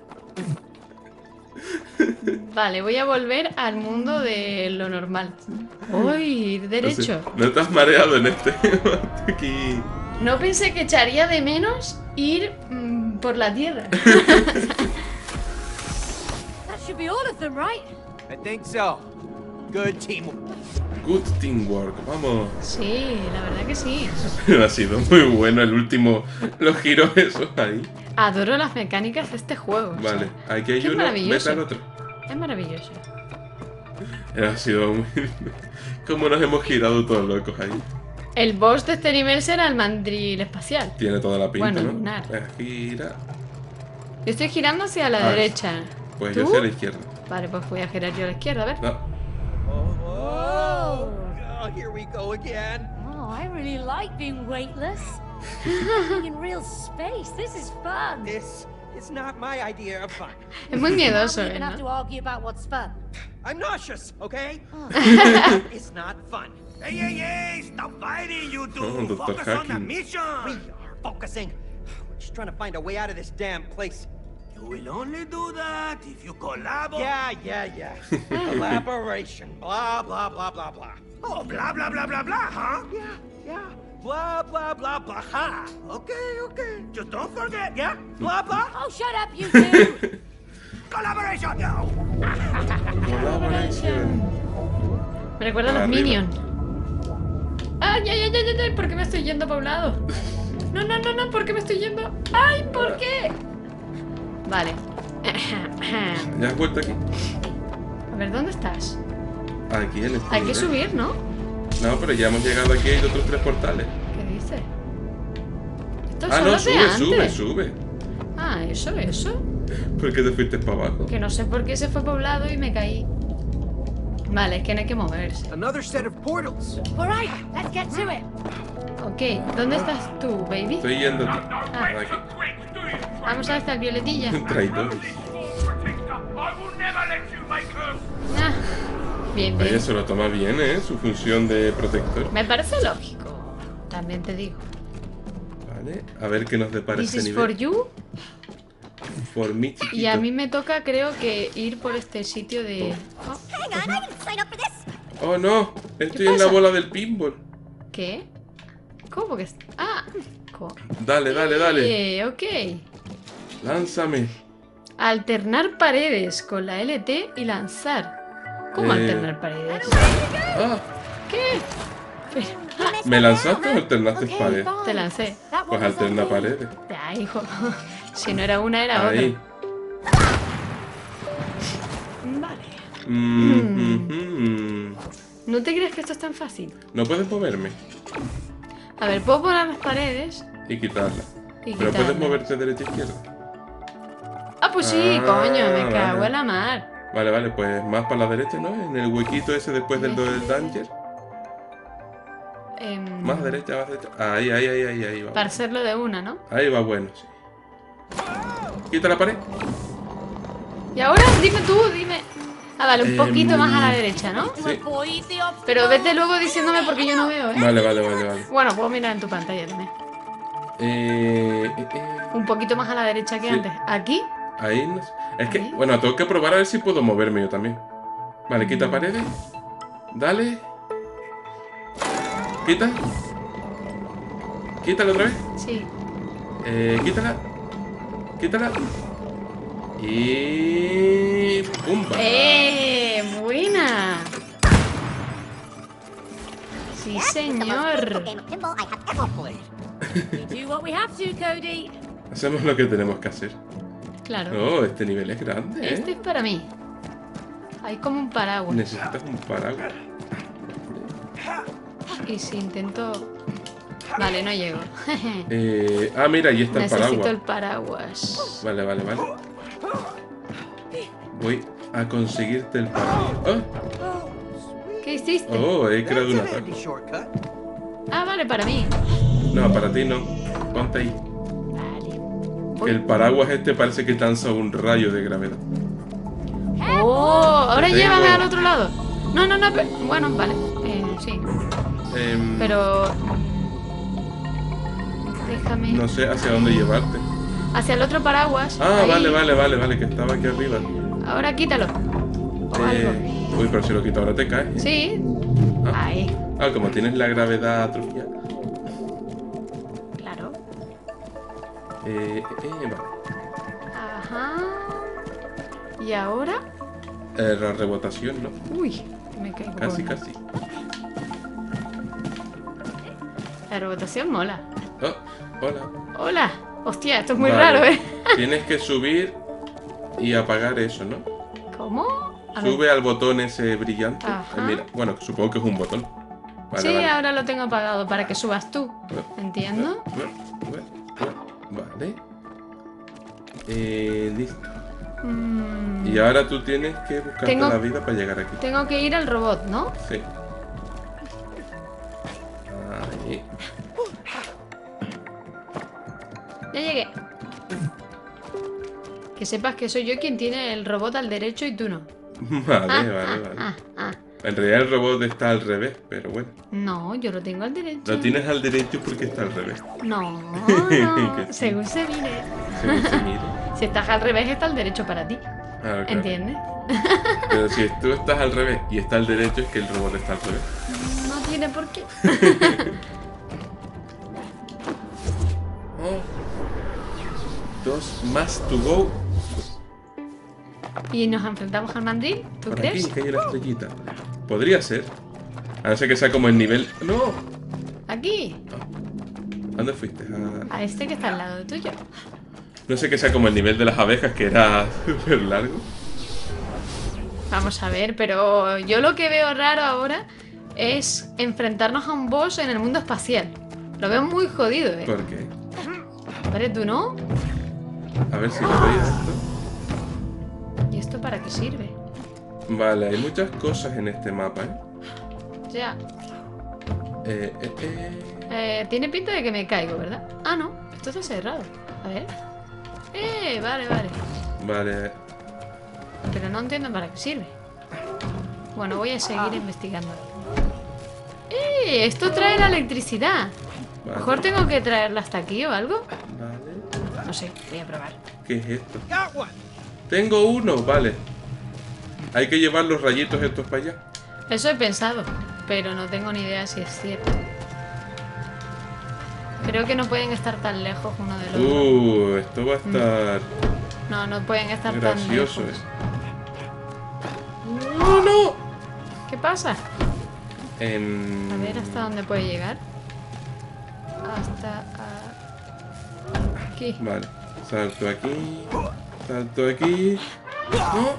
Vale, voy a volver al mundo de lo normal. Uy, derecho. O sea, no te has mareado en este. Aquí. No pensé que echaría de menos ir mm, por la tierra. That should be all of them, right? I think so. Good teamwork. Good teamwork, vamos. Sí, la verdad que sí. Ha sido muy bueno el último, los giros esos ahí. Adoro las mecánicas de este juego. o sea, Vale, aquí hay qué uno, maravilloso. vete al otro. Es maravilloso. Ha sido muy... Como nos hemos girado todos locos ahí. El boss de este nivel será el mandril espacial. Tiene toda la pinta, Bueno, ¿no? lunar. Eh, Gira. Yo estoy girando hacia la Ah, derecha. Pues ¿Tú? yo hacia la izquierda. Vale, pues voy a girar yo a la izquierda, a ver. No. Oh, oh, here we go again. Oh, I really like being weightless. Being in real space, this is fun. This is not my idea of fun. Es muy miedoso, We ¿eh? even have to ¿no? argue about what's fun. I'm nauseous, okay? It's not fun. Hey, hey, hey! Stop fighting, you two! Oh, Doctor Focus on the Hacking. We mission! are focusing. We're just trying to find a way out of this damn place. You will only do that if you collaborate. Yeah, yeah, yeah. Collaboration. Blah, blah, blah, blah, blah. Oh, blah, blah, blah, blah, blah, huh? Yeah, yeah. Blah, blah, blah, blah. Ha. Okay, okay. Just don't forget, Yeah. Blah, blah. Oh, shut up, you two! collaboration! No. Colaboración. Me recuerda a los Arriba. Minions. ¡Ay, ay, ay, ay, ay! ¿Por qué me estoy yendo para un lado? No, no, no, no, ¿por qué me estoy yendo? ¡Ay, por qué! Vale. ¿Ya has vuelto aquí? A ver, ¿dónde estás? Aquí en este Hay que nivel. subir, ¿no? No, pero ya hemos llegado aquí, hay otros tres portales. ¿Qué dice? Esto Ah, solo no, es de sube, sube, antes. sube. Ah, eso, eso. ¿Por qué te fuiste para abajo? Que no sé por qué se fue poblado y me caí. Vale, es que no hay que moverse. Another set of portals. All right, let's get to it. Ok, ¿dónde estás tú, baby? Estoy yendo aquí. Ah. Aquí. Vamos a estar violetilla. Traidores. Ah, bien, Vaya, bien. se lo toma bien, ¿eh? Su función de protector. Me parece lógico. También te digo. Vale, a ver qué nos depara This este is for nivel. you. For me, chiquito. Y a mí me toca, creo que ir por este sitio de... Oh, Hang on, I didn't sign up for this. Oh, no. Estoy en la pasa? bola del pinball. ¿qué? ¿Cómo que es? Ah, co- Dale, dale, dale. Eh, ok. Lánzame. Alternar paredes con la L T y lanzar. ¿Cómo Eh. alternar paredes? Ah, ¿Qué? ¿me lanzaste o alternaste Okay, pared? fine. Te lancé. That Pues one was alterna okay. paredes. Ya, hijo. Si no era una, era Ahí. otra. Vale. Mm, mhm. ¿No te crees que esto es tan fácil? No puedes moverme A ver, puedo poner las paredes y quitarla. y Pero puedes quitarlas. moverte derecha e izquierda. Ah, pues sí, Ah, coño, me cago vale. en la mar. Vale, vale, pues más para la derecha, ¿no? En el huequito ese después del, del danger. Em, Más derecha, más derecha. Ahí, ahí, ahí, ahí, ahí va. Para hacerlo de una, ¿no? Ahí va bueno, sí. Quita la pared. Y ahora, dime tú, dime. Ah, vale, un Em, poquito más a la derecha, ¿no? To Sí. avoid the obstacle. Pero vete luego diciéndome porque yo no veo, ¿eh? Vale, vale, vale, vale. Bueno, puedo mirar en tu pantalla también. Eh, eh, eh, Un poquito más a la derecha que Sí. antes. ¿Aquí? ahí no sé. Es que, Ahí. bueno, tengo que probar a ver si puedo moverme yo también. Vale, quita paredes. Dale. Quita. Quítala otra vez. Sí. Eh, quítala. Quítala. Y... ¡Pumba! ¡Eh! ¡Buena! Sí, señor. Game of pinball I have ever played. We do what we have to, Cody. Hacemos lo que tenemos que hacer. Claro. Oh, este nivel es grande, ¿eh? Este es para mí. Hay como un paraguas. Necesitas un paraguas. Y si intento... Vale, no llego. Eh, ah, mira, ahí está el Necesito el paraguas. paraguas. Vale, vale, vale. Voy a conseguirte el paraguas. Oh, ¿Qué hiciste? oh, he creado un That's a handy ataque. shortcut. Ah, vale, para mí. No, para ti no. Ponte ahí. Vale. Que el paraguas este parece que lanza un rayo de gravedad. ¡Oh! Ahora Te llévame tengo. al otro lado. No, no, no. pero- Bueno, vale. Eh, sí. Em, Pero... Déjame... No sé hacia dónde llevarte. Hacia el otro paraguas. Ah, ahí. vale, vale, vale, vale, que estaba aquí arriba. Ahora quítalo. O algo. Eh, uy, pero si lo quito ahora te caes. Sí. Ah. Ahí. Ah, como tienes la gravedad atrofiada. Claro. Eh, eh, vale. Ajá. ¿Y ahora? Eh, la rebotación, ¿no? Uy. Que me caigo. Casi, por- casi. La robotación mola. Oh, hola. Hola. Hostia, esto es muy Vale. raro, ¿eh? Tienes que subir y apagar eso, ¿no? ¿Cómo? A ver. Sube al botón ese brillante. Ajá. Eh, mira, bueno, supongo que es un botón. Vale, Sí, vale. ahora lo tengo apagado para que subas tú. Entiendo. Vale. Eh, listo. Mm, Y ahora tú tienes que buscarte Tengo- la vida para llegar aquí. Tengo que ir al robot, ¿no? Sí. Ahí. Ya llegué. Que sepas que soy yo quien tiene el robot al derecho y tú no. Vale, Ah, vale, ah, vale. ah, ah. En realidad el robot está al revés, pero bueno. No, yo lo tengo al derecho. Lo tienes al derecho porque está al revés. No, Que no. sí. Según se mire. Según se mire. Si estás al revés, está al derecho para ti. Ah, claro. ¿Entiendes? Pero si tú estás al revés y está al derecho, es que el robot está al revés. No tiene por qué. Oh. Dos más to go. ¿Y nos enfrentamos al mandril? ¿Tú Por crees? aquí, que hay una estrellita. Podría ser. A no ser que sea como el nivel. ¡No! Aquí. ¿A dónde fuiste? A- A este que está al lado tuyo. No sé que sea como el nivel de las abejas, que era súper largo. Vamos a ver, pero yo lo que veo raro ahora es enfrentarnos a un boss en el mundo espacial. Lo veo muy jodido, ¿eh? ¿Por qué? ¿Vale? ¿Tú no? A ver si lo veis esto. ¿Y esto para qué sirve? Vale, hay muchas cosas en este mapa, ¿eh? Ya. Eh, eh, eh. Eh, tiene pinta de que me caigo, ¿verdad? Ah, no. Esto está cerrado. A ver. Eh, vale, vale. Vale. Pero no entiendo para qué sirve. Bueno, voy a seguir investigando. ¡Eh! Esto trae la electricidad. A lo Vale. mejor tengo que traerla hasta aquí o algo. Vale. No sé, voy a probar. ¿Qué es esto? Got one. Tengo uno, vale. Hay que llevar los rayitos estos para allá. Eso he pensado, pero no tengo ni idea si es cierto. Creo que no pueden estar tan lejos uno del otro. Uh, esto va a estar No, no pueden estar gracioso, tan lejos. ¿eh? ¡No, no! ¿Qué pasa? En... A ver hasta dónde puede llegar. Hasta ah, aquí. Vale. Salto aquí. Salto aquí. No.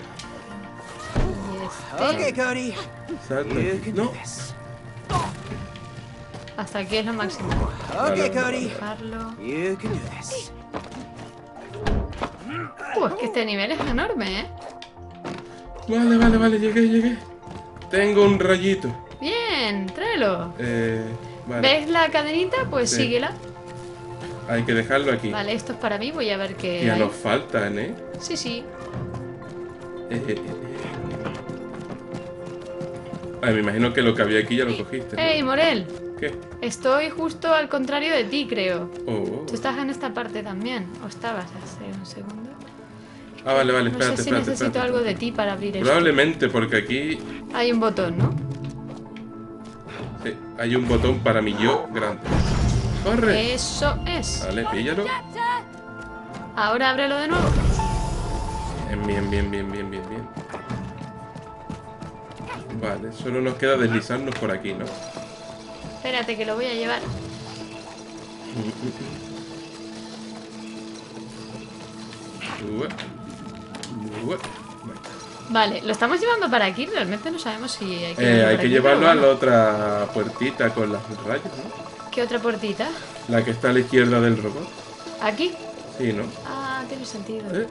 Y este. Okay, Cody. Salto You aquí. can do No. this. Hasta aquí es lo máximo. Okay, Vale, Cody. Dejarlo. You can do this. Uh, es que este nivel es enorme, ¿eh? Vale, vale, vale. Llegué, llegué. Tengo un rayito. Bien, tráelo. Eh, vale. ¿Ves la cadenita? Pues Sí. síguela. Hay que dejarlo aquí. Vale, esto es para mí. Voy a ver qué Ya hay. nos faltan, ¿eh? Sí, sí. Eh, eh, eh. Ay, me imagino que lo que había aquí ya lo cogiste, ¿no? ¡Ey, Morel! ¿Qué? Estoy justo al contrario de ti, creo. Oh. Tú estás en esta parte también. ¿O estabas hace un segundo? Ah, vale, vale, No espérate, sé si espérate, necesito espérate. algo de ti para abrir esto. Probablemente, porque aquí Hay un botón, ¿no? sí, hay un botón para mi yo grande. ¡Corre! Eso es. Vale, píllalo. Ahora ábrelo de nuevo. Bien, bien, bien, bien, bien, bien, bien. Vale, solo nos queda deslizarnos por aquí, ¿no? Espérate que lo voy a llevar. Ua, ua. Vale, lo estamos llevando para aquí. Realmente no sabemos si hay que Eh, llevarlo hay para que aquí, llevarlo pero a la bueno. otra puertita con las rayas, ¿no? ¿Qué otra puertita? La que está a la izquierda del robot. ¿Aquí? Sí, ¿no? Ah, tiene sentido. ¿Eh?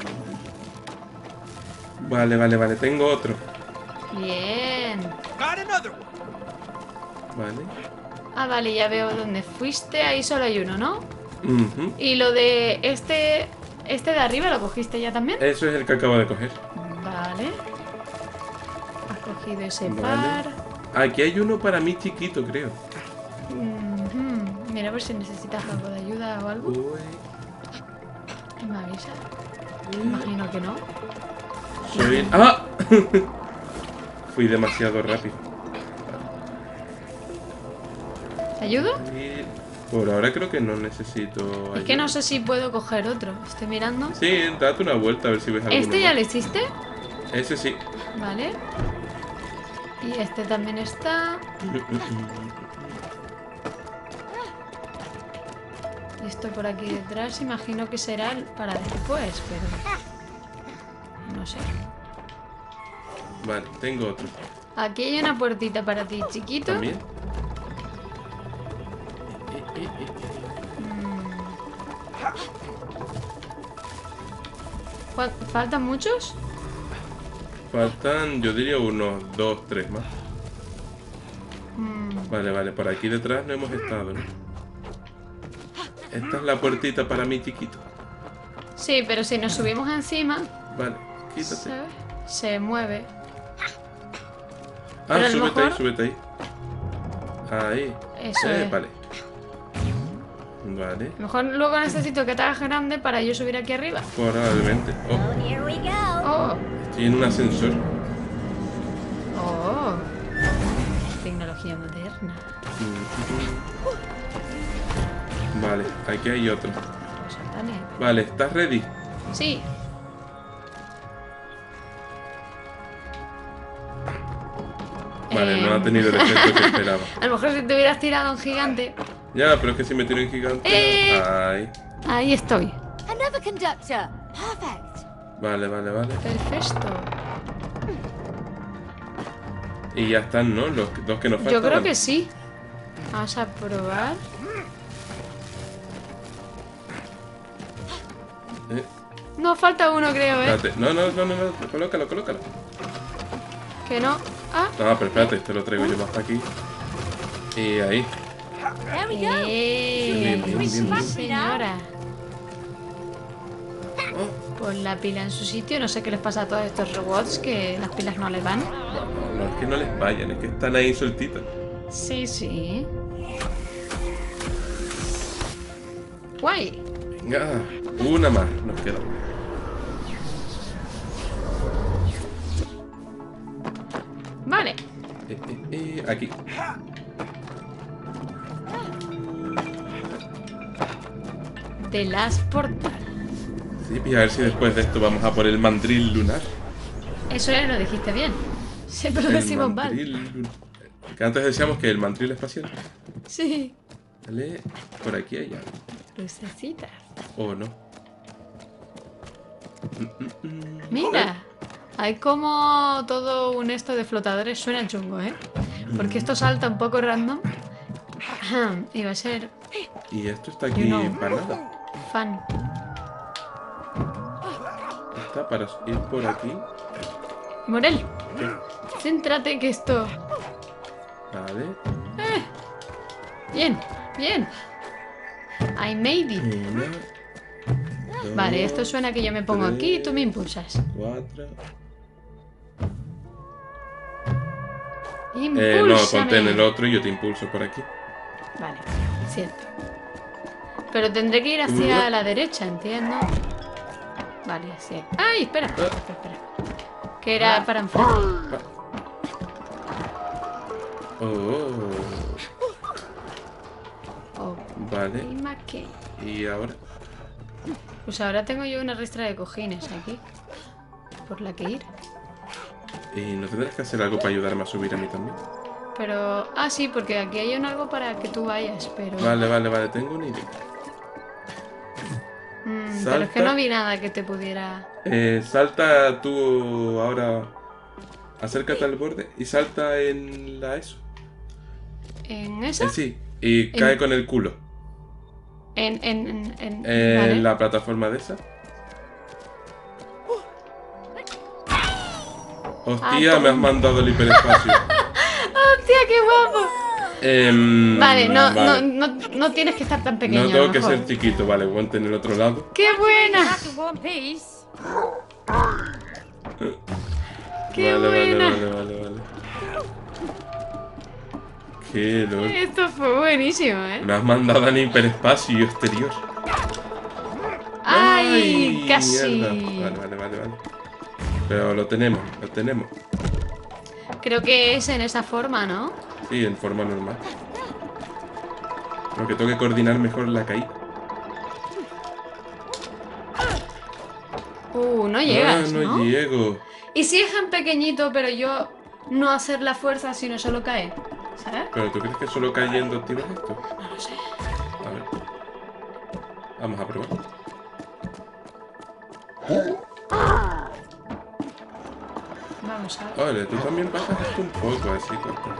Vale, vale, vale. Tengo otro. Bien. Got another one. Vale. Ah, vale, ya veo dónde fuiste. Ahí solo hay uno, ¿no? Ujú. Y lo de este... Este de arriba lo cogiste ya también. Eso es el que acabo de coger. Vale. Has cogido ese Vale. par. Aquí hay uno para mí chiquito, creo. Ujú. Mira a ver si necesitas algo de ayuda o algo. Uy. ¿Me avisa? Imagino que no. Soy... ¡Ah! Fui demasiado rápido. ¿Te ayudo? Y por ahora creo que no necesito Es que ayuda. no sé si puedo coger otro. Estoy mirando. Sí, date una vuelta a ver si ves alguno ¿Este ya más. lo hiciste? Ese sí. Vale. Y este también está. Y esto por aquí detrás, imagino que será para después, pero... no sé. Vale, tengo otro. Aquí hay una puertita para ti, chiquito. ¿También? ¿Cuál- ¿Faltan muchos? Faltan, yo diría, unos dos, tres más. Mm, Vale, vale, por aquí detrás no hemos estado, ¿no? Esta es la puertita para mí, chiquito. sí, pero si nos subimos encima, Vale, quítate. ¿sabes? Se mueve. Ah, Pero a lo súbete ahí, mejor- súbete ahí. Ahí. Eso Eh, es. Vale. Vale, A lo mejor luego necesito que te hagas grande para yo subir aquí arriba. probablemente. Oh, Oh, here we go. Oh, estoy en un ascensor. oh. Tecnología moderna. Vale, aquí hay otro. Pues dale. Vale, ¿estás ready? Sí. Vale, no Eh, ha tenido el efecto que esperaba. A lo mejor si te hubieras tirado un gigante. Ya, pero es que si me tiro en gigante. Eh. Ay. Ahí estoy. Another conductor. Perfect. Vale, vale, vale. Perfecto. Y ya están, ¿no? Los dos que nos faltan. Yo creo que sí. Vamos a probar. Eh, No, falta uno, creo, ¿eh? espérate. No, no, no, no, no. Colócalo, colócalo. Que no. Ah. No, pero espérate, te lo traigo yo más para aquí. Y ahí. There we go. Eh, Bien, bien, bien, sí, bien. señora. Oh, Pon la pila en su sitio. No sé qué les pasa a todos estos robots que las pilas no les van. no, es que no les vayan, es que están ahí sueltitas. Sí, sí. Guay. Venga, una más, nos queda una. Vale. Eh, eh, eh, aquí. The Last Portal. Sí, y a ver si después de esto vamos a por el mandril lunar. Eso ya lo dijiste bien. Siempre lo El decimos mal. mandril lunar. Que antes decíamos que el mandril espacial. Sí. Vale, por aquí hay algo. Lucecitas. O no. Mm, mm, mm. Mira. Hay como todo un esto de flotadores. Suena chungo, ¿eh? Porque esto salta un poco random. Y va a ser Y esto está aquí You know. para nada. fan. Está para ir por aquí. Morel, céntrate que esto... Vale. Bien, bien. I made it. Una. Dos, Vale, esto suena que yo me pongo aquí y tú me impulsas. Cuatro. Impúlsame. Eh, no, ponte en el otro y yo te impulso por aquí. Vale, cierto. Pero tendré que ir hacia Uno. la derecha, entiendo. Vale, sí. ¡Ay, espera! Espera, espera. Que era para enfrente. Oh, Oh, vale. y más que- Y ahora. Pues ahora tengo yo una ristra de cojines aquí. Por la que ir. ¿Y no tendrás que hacer algo para ayudarme a subir a mí también? Pero... Ah, sí, porque aquí hay un algo para que tú vayas, pero... Vale, vale, vale, tengo una idea. Mm, pero es que Salta. no vi nada que te pudiera... Eh, salta tú ahora. Acércate al borde y salta en la eso. ¿En esa? Eh, sí, y cae En- con el culo. En... en, en, en- En vale. la plataforma de esa. Hostia, Ah, me has toma. mandado el hiperespacio. ¡Hostia, qué guapo! Em, Vale, no, vale. No, no, no tienes que estar tan pequeño. No a tengo lo que mejor. ser chiquito, vale, ponte en el otro lado. ¡Qué buena! Back in one piece. ¡Qué vale, buena! vale, vale, vale, vale. Qué lol. Esto fue buenísimo, ¿eh? Me has mandado al hiperespacio exterior. ¡Ay! Casi. Mierda. Vale, vale, vale, vale. Pero lo tenemos, lo tenemos. Creo que es en esa forma, ¿no? Sí, en forma normal. Lo que tengo que coordinar mejor la caída. Uh, no llegas, ah, no, ¿no? llego. Y si es en pequeñito, pero yo no hacer la fuerza sino solo caer? ¿Sabes? ¿Pero tú crees que solo cayendo activas esto? No lo sé. A ver. Vamos a probar. Vamos a ver. Vale, tú también pasas esto un poco así.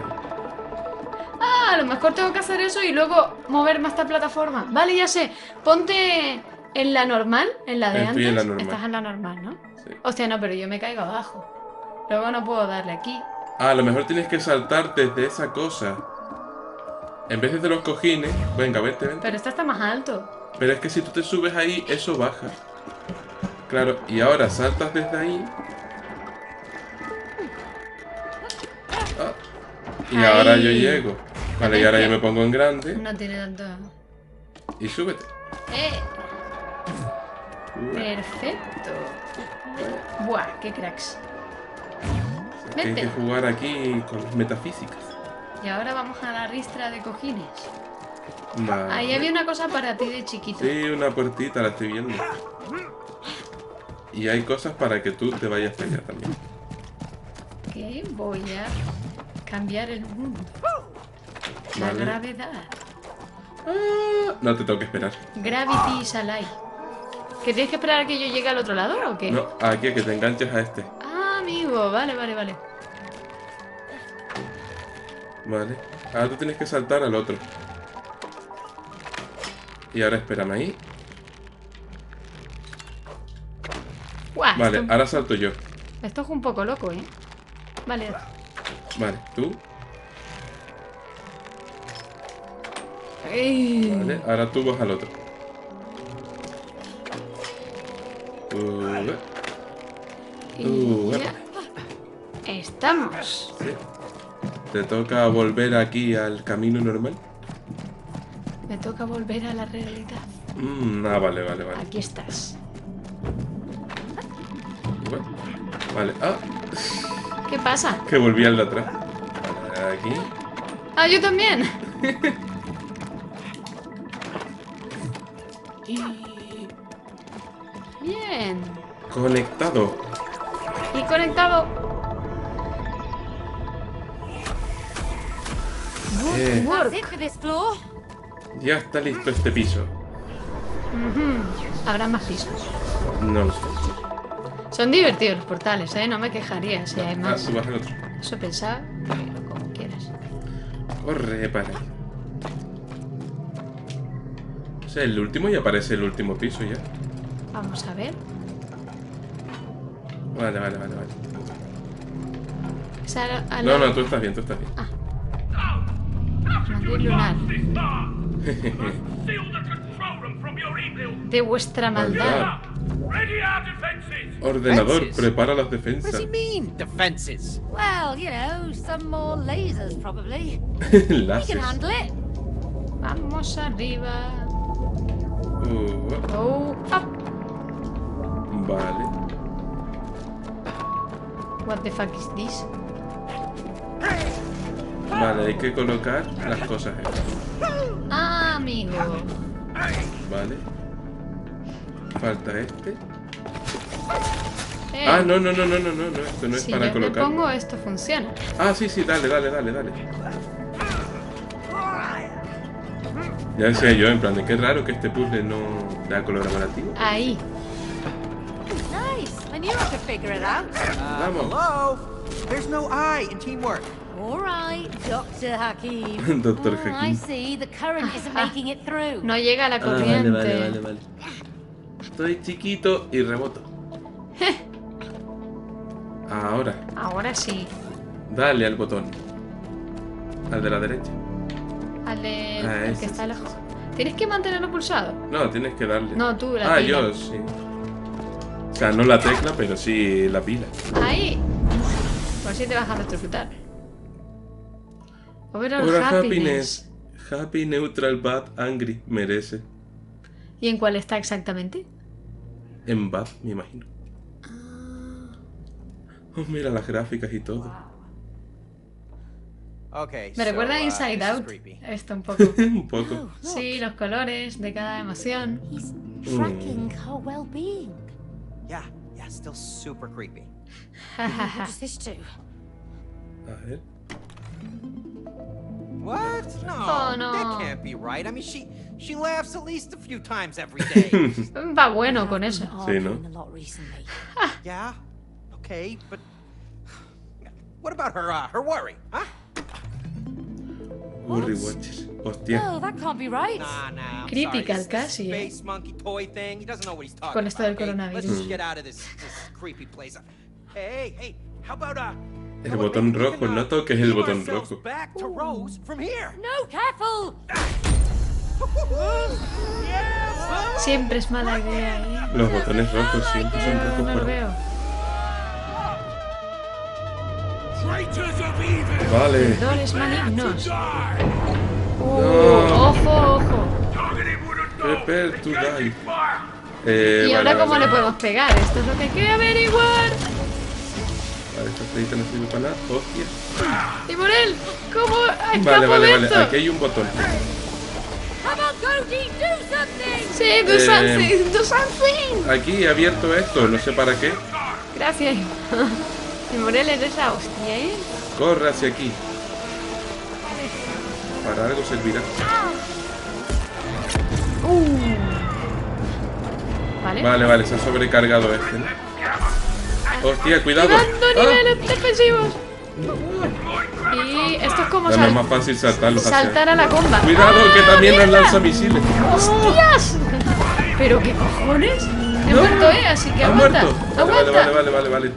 Ah, a lo mejor tengo que hacer eso y luego moverme a esta plataforma. Vale, ya sé. Ponte en la normal, en la de Estoy antes. en la normal. Estás en la normal, ¿no? Sí. Hostia, no, pero yo me caigo abajo. Luego no puedo darle aquí. Ah, a lo mejor tienes que saltar desde esa cosa. En vez de los cojines. Venga, vente, vente. Pero esta está más alto. Pero es que si tú te subes ahí, eso baja. Claro, y ahora saltas desde ahí. Ah, y Ahí. ahora yo llego. Vale, y ahora yo me pongo en grande. No tiene tanto... Y súbete. ¡Eh! Uah, Perfecto. Buah, qué cracks. es que hay Vente. que jugar aquí con las metafísicas. Y ahora vamos a la ristra de cojines. Vale. Ahí había una cosa para ti de chiquito. Sí, una puertita, la estoy viendo. Y hay cosas para que tú te vayas allá también. Que voy a cambiar el mundo. La Vale. gravedad. Ah, no te tengo que esperar. Gravity is alive. ¿Que tienes que esperar a que yo llegue al otro lado o qué? No, aquí a que te enganches a este. Ah, amigo. Vale, vale, vale. Vale. Ahora tú tienes que saltar al otro. Y ahora espérame ahí. Guau, Vale, esto, ahora salto yo. esto es un poco loco, ¿eh? Vale. Vale, tú. Ey. Vale, ahora tú vas al otro. Uh, Y Uh, ya. Estamos. sí. Te toca volver aquí al camino normal. Me toca volver a la realidad. Mm, ah, vale, vale, vale. Aquí estás. Vale. Vale, ah, ¿Qué pasa? que volví al de atrás. Vale, aquí. Ah, yo también. Y Bien. conectado. Y conectado. Eh, That's it for this floor. ya está listo este piso. Ujú. ¿Habrá más pisos? No lo sé. Son divertidos los portales, ¿eh? No me quejaría si hay Ah, más. tú vas al otro. Eso pensaba, pero como quieras. Corre para ahí. O sea, el último y aparece el último piso ya. Vamos a ver. Vale, vale, vale, vale. O sea, al No, lado- no, tú estás bien, tú estás bien. Madrid lunar. Seal the control room from your evil. De vuestra maldad. Ready our defenses. Ordenador, Defenses. prepara las What does defensas. he mean, defenses? Well, you know, some more lasers probably. We can Láser. handle it. Vamos arriba. Uh, Oh, up. vale. What the fuck is this? Vale, hay que colocar las cosas estas. Ah, amigo. Vale. Falta este. Eh, Ah, no, no, no, no, no, no, no, esto no es si para yo me colocar. pongo esto funciona. Ah, sí, sí, dale, dale, dale, dale. Ya decía yo, en plan, de qué raro que este puzzle no da color amarativo. Ahí. Nice. I knew I could figure it out. Uh, Vamos. hello? There's no I in teamwork. All right, Doctor Hakim. Doctor Oh, I Hakim. see. The current isn't making it through. No llega la Ah, corriente. vale, vale, vale, vale. Estoy chiquito y reboto. Ahora, Ahora sí. dale al botón. Al de la derecha. Al de- Ah, el ese, que está ese, lejos. ¿Tienes que mantenerlo pulsado? No, tienes que darle. No, tú, la Ah, pila. yo, sí. O sea, no la tecla, pero sí la pila. Ahí. Por si te vas a electrocutar. Overall Ahora happiness. happiness. Happy, neutral, bad, angry. Merece. ¿Y en cuál está exactamente? En bad, me imagino. Oh, mira las gráficas y todo. Okay, Me so, recuerda a uh, Inside this is Out. creepy. Esto un poco. Un poco. Sí, los colores de cada emoción. He's tracking her well-being. Yeah, yeah, still super creepy. What does this do? A ver. What? No, Oh, no. that can't be right. I mean, she she laughs at least a few times every day. Va bueno con eso. Sí, ¿no? Arguing a lot recently. Yeah, okay, but what about her uh, her worry, huh? Worry Watches. Hostia. No, that can't be right. Nah, nah. I'm Critical sorry. This casi, eh. space monkey toy thing. He doesn't know what he's talking Con esto about. del okay? coronavirus. Let's just get out of this this creepy place. Hey, hey, how about uh? El how about botón maybe we rojo, can, uh, no toques el give botón ourselves rojo. Back to Rose from here. No, careful! Siempre es mala idea, ¿eh? Los botones rojos siempre son Yo rojos no lo para... veo. Traitors of evil! Vale. Traidores malignos. Die! Uh, No. Ojo, ojo. Prepare to die. Eh, ¿Y vale, ahora vale, cómo vale. le podemos pegar? Esto es lo que hay que averiguar. Vale, esta estrellita no sirve para nada. Hostia. Timorel, ¿cómo escapo Vale, vale, de vale. esto? Aquí hay un botón. Come on, Cody, do something! Sí, do Eh, something, do something. Aquí he abierto esto, no sé para qué. Gracias. Timorel, eres la hostia, ¿eh? Corre hacia aquí. Para algo servirá. Uh. Vale. Vale, vale, se ha sobrecargado este, ¿no? Hostia, cuidado. Dando Ah, niveles defensivos. Y esto es como es sal- más fácil saltarlos hacia... saltar a la comba. Cuidado, ¡Ah, que también nos mierda! lanza misiles. ¡Hostias! ¿Pero qué cojones? He No. muerto, ¿eh? Así que Ha aguanta. muerto. Vale, Aguanta. vale, vale, vale, vale.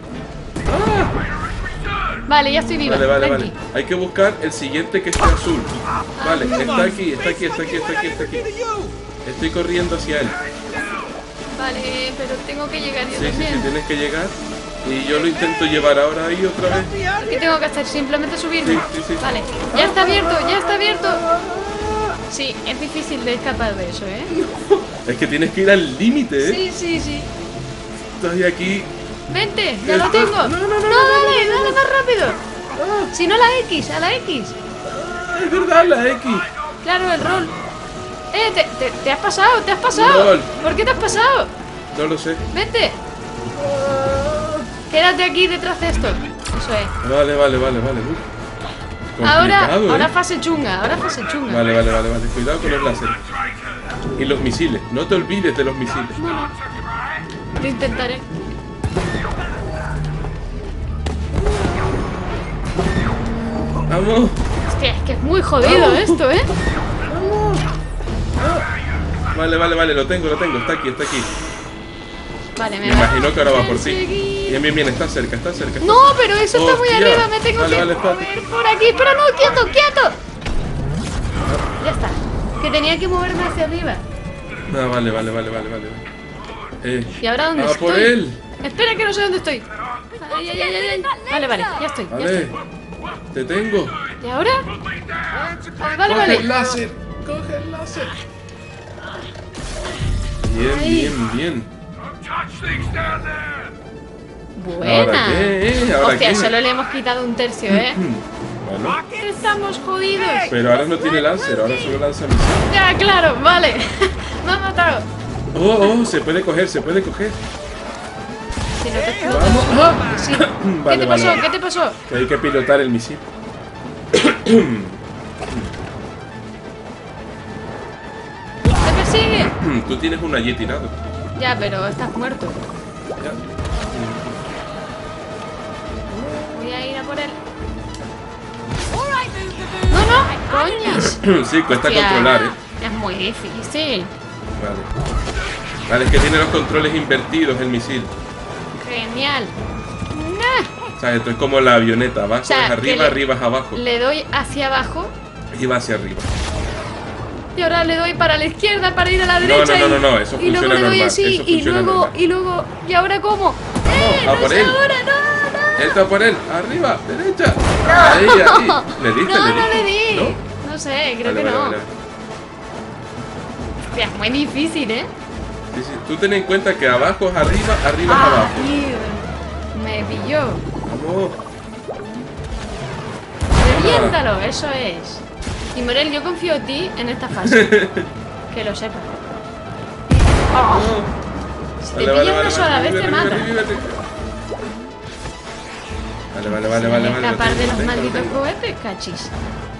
Vale, ya estoy viva. Vale, vale, tranqui. vale. Hay que buscar el siguiente que esté azul. Vale, está aquí, está aquí, está aquí, está aquí, está aquí. Estoy corriendo hacia él. Vale, pero tengo que llegar yo Sí, sí, también. sí, tienes que llegar. Y yo lo intento llevar ahora ahí otra vez. ¿Qué tengo que hacer? Simplemente subirme. Sí, sí, sí. Vale, ya está abierto, ya está abierto. Sí, es difícil de escapar de eso, ¿eh? Es que tienes que ir al límite, ¿eh? Sí, sí, sí. Estoy aquí. Vente, ya lo tengo. No, no, no, dale, dale más rápido. Si no, la X, a la X. Es verdad, la X. Claro, el rol. Eh, te, te, te has pasado, te has pasado. Rol. ¿Por qué te has pasado? No lo sé. Vente. Quédate aquí detrás de esto. Eso es. Vale, vale, vale, vale. Uf. Ahora, Complicado, ahora ¿eh? fase chunga, ahora fase chunga. Vale, vale, vale, vale. Cuidado con los láseres. Y los misiles. No te olvides de los misiles. Lo intentaré. Vamos. Hostia, es que es muy jodido esto, ¿eh? Vale, vale, vale. Lo tengo, lo tengo. Está aquí, está aquí. Vale, me Me va imagino que ahora va por ti. perseguir. Bien, bien, bien. Está cerca, está cerca. está No, cerca. pero eso está muy Hostia. arriba, me tengo Vale, que vale, espérate. mover por aquí. Espera, no, quieto, quieto. Ya está. Que tenía que moverme hacia arriba. Ah, vale, vale, vale, vale, vale. Eh, ¿Y ahora dónde ¡a estoy? por él! Espera, que no sé dónde estoy. Ay, ay, ay, ay, ay. Vale, vale, ya estoy, ya Vale. estoy. Te tengo. ¿Y ahora? Ah, vale, Coge el vale. láser. Coge el láser. Bien, Ahí. bien, bien. Touch things down there! Buena. ¿Ahora qué, eh? ¿Ahora Hostia, qué? solo le hemos quitado un tercio, ¿eh? Bueno, Estamos jodidos. pero ahora no tiene láser, ahora solo lanza misiles. Ya, claro, vale. Me ha matado. Oh, oh, se puede coger, se puede coger. Si no te explotas. Vamos. Ah. Sí. ¿Qué Vale, te vale, pasó? vale. ¿Qué te pasó? Que hay que pilotar el misil. ¿Te persigue? Tú tienes uno allí tirado. Ya, pero estás muerto. Ya. Voy a ir a por él. No, no, coñas. Sí, cuesta Hostia, controlar, eh. Es muy difícil. Vale. Vale, es que tiene los controles invertidos el misil. Genial. Nah. O sea, esto es como la avioneta. Abajo O sea, es que arriba, le- arriba es abajo. Le doy hacia abajo Y va hacia arriba. y ahora le doy para la izquierda para ir a la No, derecha. no, no, y- no, no, eso y luego funciona le doy normal, así eso y funciona luego normal. y luego ¿y ahora cómo? ¡Eh! a no por es él. ahora, no, no. Está por él, arriba, derecha. Ahí, ahí. ¿Le diste? No, ¿Le no diste? le di. ¿No? No sé, creo Vale, que vale, no. vale. Hostia, es muy difícil, ¿eh? Sí, sí. Tú ten en cuenta que abajo es arriba, arriba es abajo. tío, me pilló. Vamos. Reviéntalo, eso es. Y Morel, yo confío en ti en esta fase. Que lo sepas. Oh, si te Vale, vale, pillan vale, una sola vale, vez te revive, mata. revive, revive. Vale, vale, vale, vale, vale. Escapar de los tengo, malditos tengo. cohetes, cachis.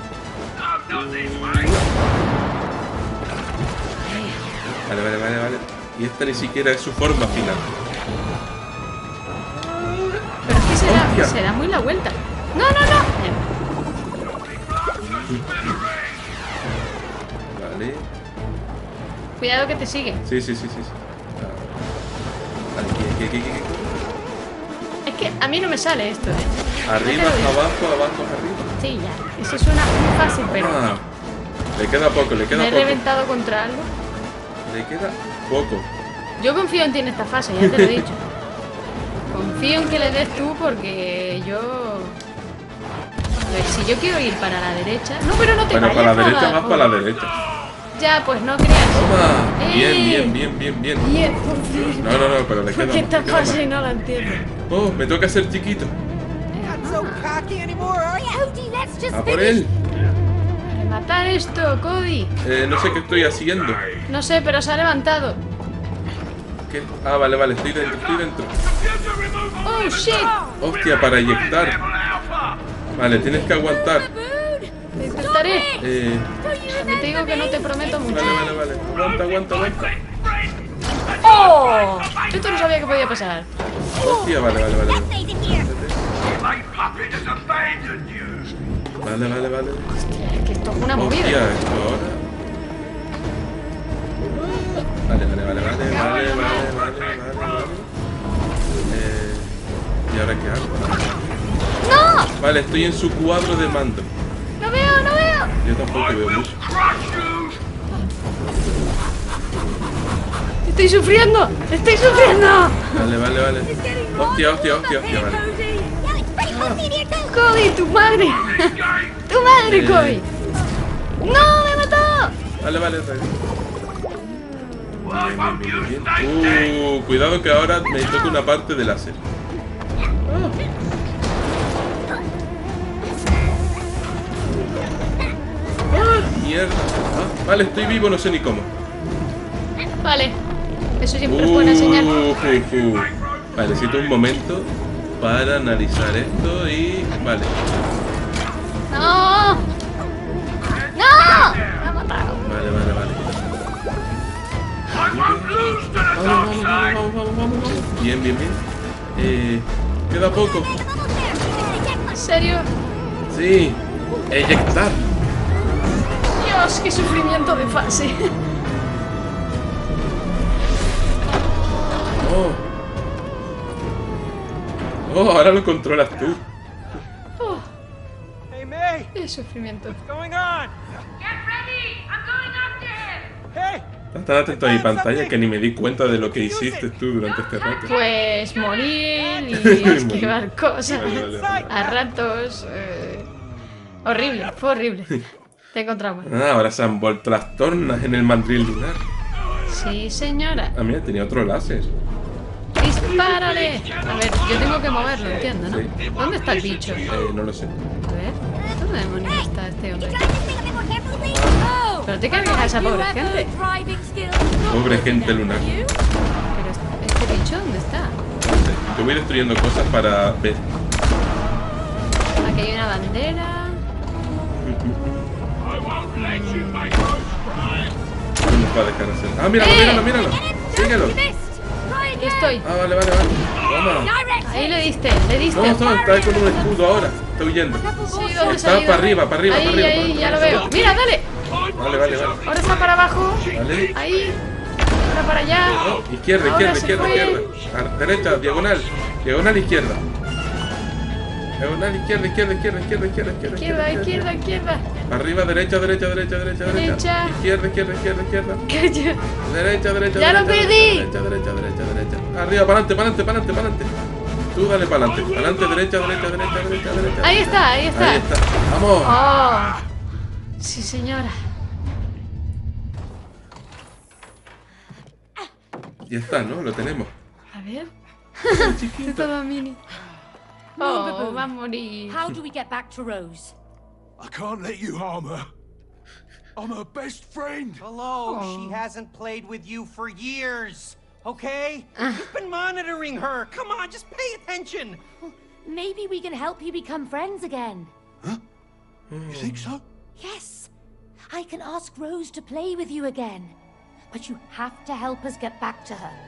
Vale, vale, vale, vale. Y esta ni siquiera es su forma final. Pero es que se da, Hostia. se da muy la vuelta. No, no, no. Vale. Cuidado que te sigue. Sí, sí, sí, sí. sí. Vale, aquí, aquí, aquí, aquí. Es que a mí no me sale esto, ¿eh? Arriba, Ya te lo digo. abajo, abajo, arriba. Sí, ya. Eso suena muy fácil, pero Ah, le queda poco, le queda me he poco. reventado contra algo. Le queda poco. Yo confío en ti en esta fase, ya te lo he dicho. Confío en que le des tú porque yo... A ver, si yo quiero ir para la derecha... No, pero no te Bueno, vayas. para la derecha, joder, vas para la joder. derecha. Ya, pues no creas. Toma. Bien, ¡Eh! bien, bien, bien, bien. Bien, por fin. No, no, no, pero le queda Porque más, esta le queda fase más. no la entiendo. Oh, me toca ser chiquito. Not so cocky anymore, are you? Cody, let's just A por finish. él. Rematar esto, Cody. Eh, no sé qué estoy haciendo. No sé, pero se ha levantado. ¿Qué? Ah, vale, vale, estoy dentro, estoy dentro. Oh, shit. Hostia, para eyectar. Vale, tienes que aguantar. Lo intentaré. Eh, También te digo que no te prometo mucho. vale, vale, vale. Aguanta, aguanta, aguanta. ¡Oh! Esto no sabía que podía pasar. Hostia, vale, vale, vale. Made it here. My puppet has abandoned you. Vale, vale, vale. Es que esto es una movida. Hostia, esto ahora. Vale, vale, vale, vale, vale, vale, vale, vale, vale. Eh, ¿y ahora qué hago? ¡No! Vale, estoy en su cuadro de mando. ¡No veo, no veo! Yo tampoco veo mucho. Crush you. ¡Estoy sufriendo! ¡Estoy sufriendo! Vale, vale, vale. Hostia, hostia, hostia, hostia, vale. Yeah, it's pretty close in here too. ¡Cody, tu madre! ¡Tu madre, Eh. Cody! ¡No, me mató! Vale, vale, otra vez. Well, won't you Bien. stay dead? Uh, cuidado que ahora me toca una parte del láser. Ah, mierda. Ah, vale, estoy vivo, no sé ni cómo. Vale. Eso siempre es buena señal. Uh, uh, uh. Vale, necesito un momento para analizar esto y... Vale. ¡No! ¡No! ¡Me ha matado! Vale, vale, vale. I won't lose to the Vamos, dark vamos, side. vamos, vamos, vamos, vamos. Bien, bien, bien. Eh, queda poco. ¿En serio? Sí. Eyectar. Dios, qué sufrimiento de fase. Oh. Oh, ahora lo controlas tú. Oh, Hey, May, qué sufrimiento. what's going on? Get ready. I'm going after him. Hey, Estás tan atento a mi pantalla que ni me di cuenta de lo que hiciste tú durante este rato. Pues morir y esquivar cosas. Vale, vale, vale. A ratos. eh, Horrible, fue horrible. Te encontramos. Ah, ahora se han vuelto las tornas en el mandril lunar. Sí, señora. Ah, mira, tenía otro láser. ¡Dispárale! A ver, yo tengo que moverlo, entiendo, ¿no? Sí. ¿Dónde está el bicho? Eh, no lo sé. A ver, ¿dónde demonios está este hombre? Can I just think a bit more carefully, please? Oh. Pero te cargas a esa pobre You gente. have driving skills. Pobre gente lunar. You? Pero este- este bicho, ¿dónde está? No sé. Yo voy destruyendo cosas para ver. Aquí hay una bandera. I won't let you make those cries. No nos va a dejar hacer. Ah, míralo, ¡Eh! míralo, míralo. Síguelo. You missed. Try Aquí again. estoy. Ah, vale, vale, vale. Toma. Direct Ahí hit. le diste, le diste. No, no, está con un escudo ahora. Está huyendo. Sí, ¿dónde Está se ha ido? para arriba, para arriba, ahí, para arriba, Ahí, para ya arriba. lo veo. Mira, dale. Vale, vale, vale. Ahora está para abajo. Vale. Ahí. Ahora para allá. No, izquierda, Ahora izquierda, se izquierda, fue. izquierda. A- Derecha, diagonal. Diagonal, izquierda. Diagonal, izquierda, izquierda, izquierda, izquierda, izquierda, izquierda. Izquierda, izquierda, izquierda. Arriba, derecha, derecha, derecha, derecha, derecha. Derecha. Izquierda, izquierda, izquierda, izquierda. Calla. Derecha, derecha, ¡Ya derecha. lo perdí! Derecha, derecha, derecha, derecha. Arriba, para adelante, para adelante, para adelante, para adelante. Tú dale para adelante. Para adelante, derecha, derecha, derecha, derecha, derecha. Ahí está, ahí está. Ahí está. Vamos. Oh. Sí, señora. Ya está, ¿no? Lo tenemos. A ver. Es todo mini. Oh, va a morir. How do we get back to Rose? I can't let you harm her. I'm her best friend. hello. She hasn't played with you for years. Okay? You've been monitoring her. Come on, just pay attention. Maybe we can help you become friends again. Huh? You think so? Yes. I can ask Rose to play with you again. But you have to help us get back to her.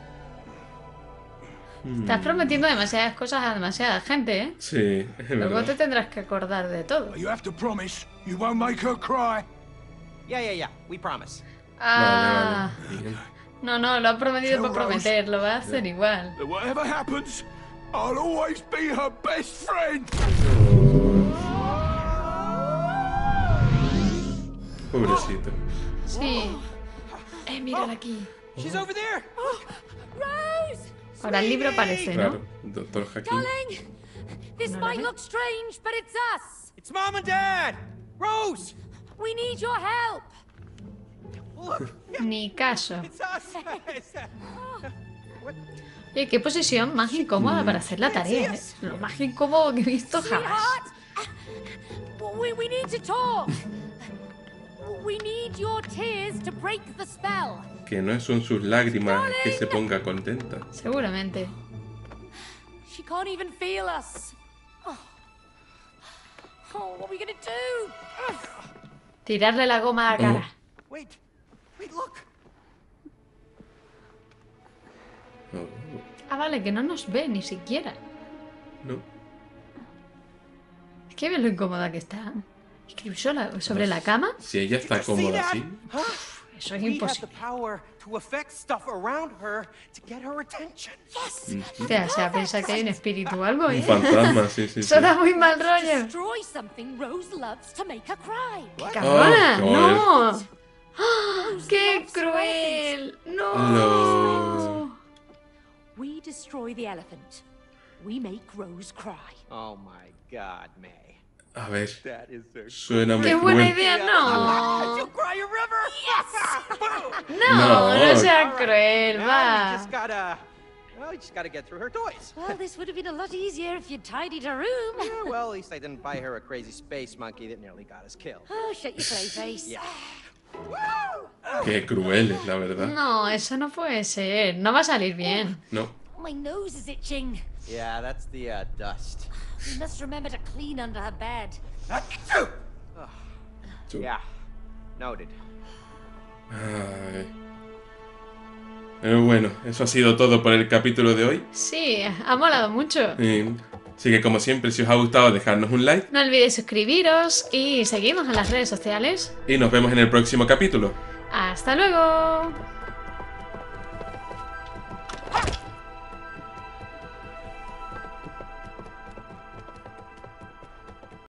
Estás prometiendo demasiadas cosas a demasiada gente, ¿eh? Sí, es Luego te verdad. tendrás que acordar de todo. You have to promise you won't make her cry. Yeah, yeah, yeah. We promise. Ah, Vale, vale. Bien. no, no, lo ha prometido por Rose. prometer, lo va a hacer igual. That whatever happens, I'll always be her best friend. Pobrecito. Sí. Eh, mírala aquí. She's over there. Rose! Ahora el libro aparece, Claro, ¿no? doctor Hakim. Darling! This No, might no. look strange, but it's us! It's Mom and Dad. Rose. We need your help! Look, Ni caso. it's us. It's, uh, what? Oye, qué posición más incómoda para hacer la tarea, ¿eh? Lo más incómodo que he visto jamás. Sweetheart! We, we need to talk! We need your tears to break the spell. Que no son sus lágrimas que se ponga contenta. Seguramente. She can't even feel us. Oh, oh what are we gonna do? Ugh. Tirarle la goma a la cara. Wait. Wait, look. No, Ah, vale, que no nos ve ni siquiera. no. Es que ves lo incómoda que está. Escribir sola sobre la cama. Si ella está Did you see cómoda that? así. Huh? Eso es We have the imposible. power to affect stuff around her to get her attention. Yes! O sea, se piensa que hay un espíritu o algo, Un ¿eh? fantasma, sí, sí, sí. Eso da muy mal rollo. Destroy something Rose loves to make her cry. ¡Cabrona! Oh, ¡No! Rose ¡Qué loves cruel! ¡No! No. We destroy the elephant. We make Rose cry. Oh my God, May. A ver, That is so suena muy ¡Qué buena cruel. idea! ¡No! You'll cry a river. ¡No! No. ¡No sea All right, cruel! now ¡Va! we just gotta, well, we just gotta get through her toys. Well, this would have been a lot easier if you'd tidied her room. Yeah, well, at least I didn't buy her a crazy space monkey that nearly got us killed. Oh, shut your play face. Yeah. Qué crueles, la verdad. No, eso no puede ser. No va a salir bien. No. My nose is itching. Yeah, that's the uh, dust. We must remember to clean under her bed. Chu. Yeah, noted. Ay. Pero bueno, eso ha sido todo por el capítulo de hoy. Sí, ha molado mucho. Y- así que como siempre, si os ha gustado, dejadnos un like. No olvidéis suscribiros y seguirnos en las redes sociales. Y nos vemos en el próximo capítulo. ¡Hasta luego!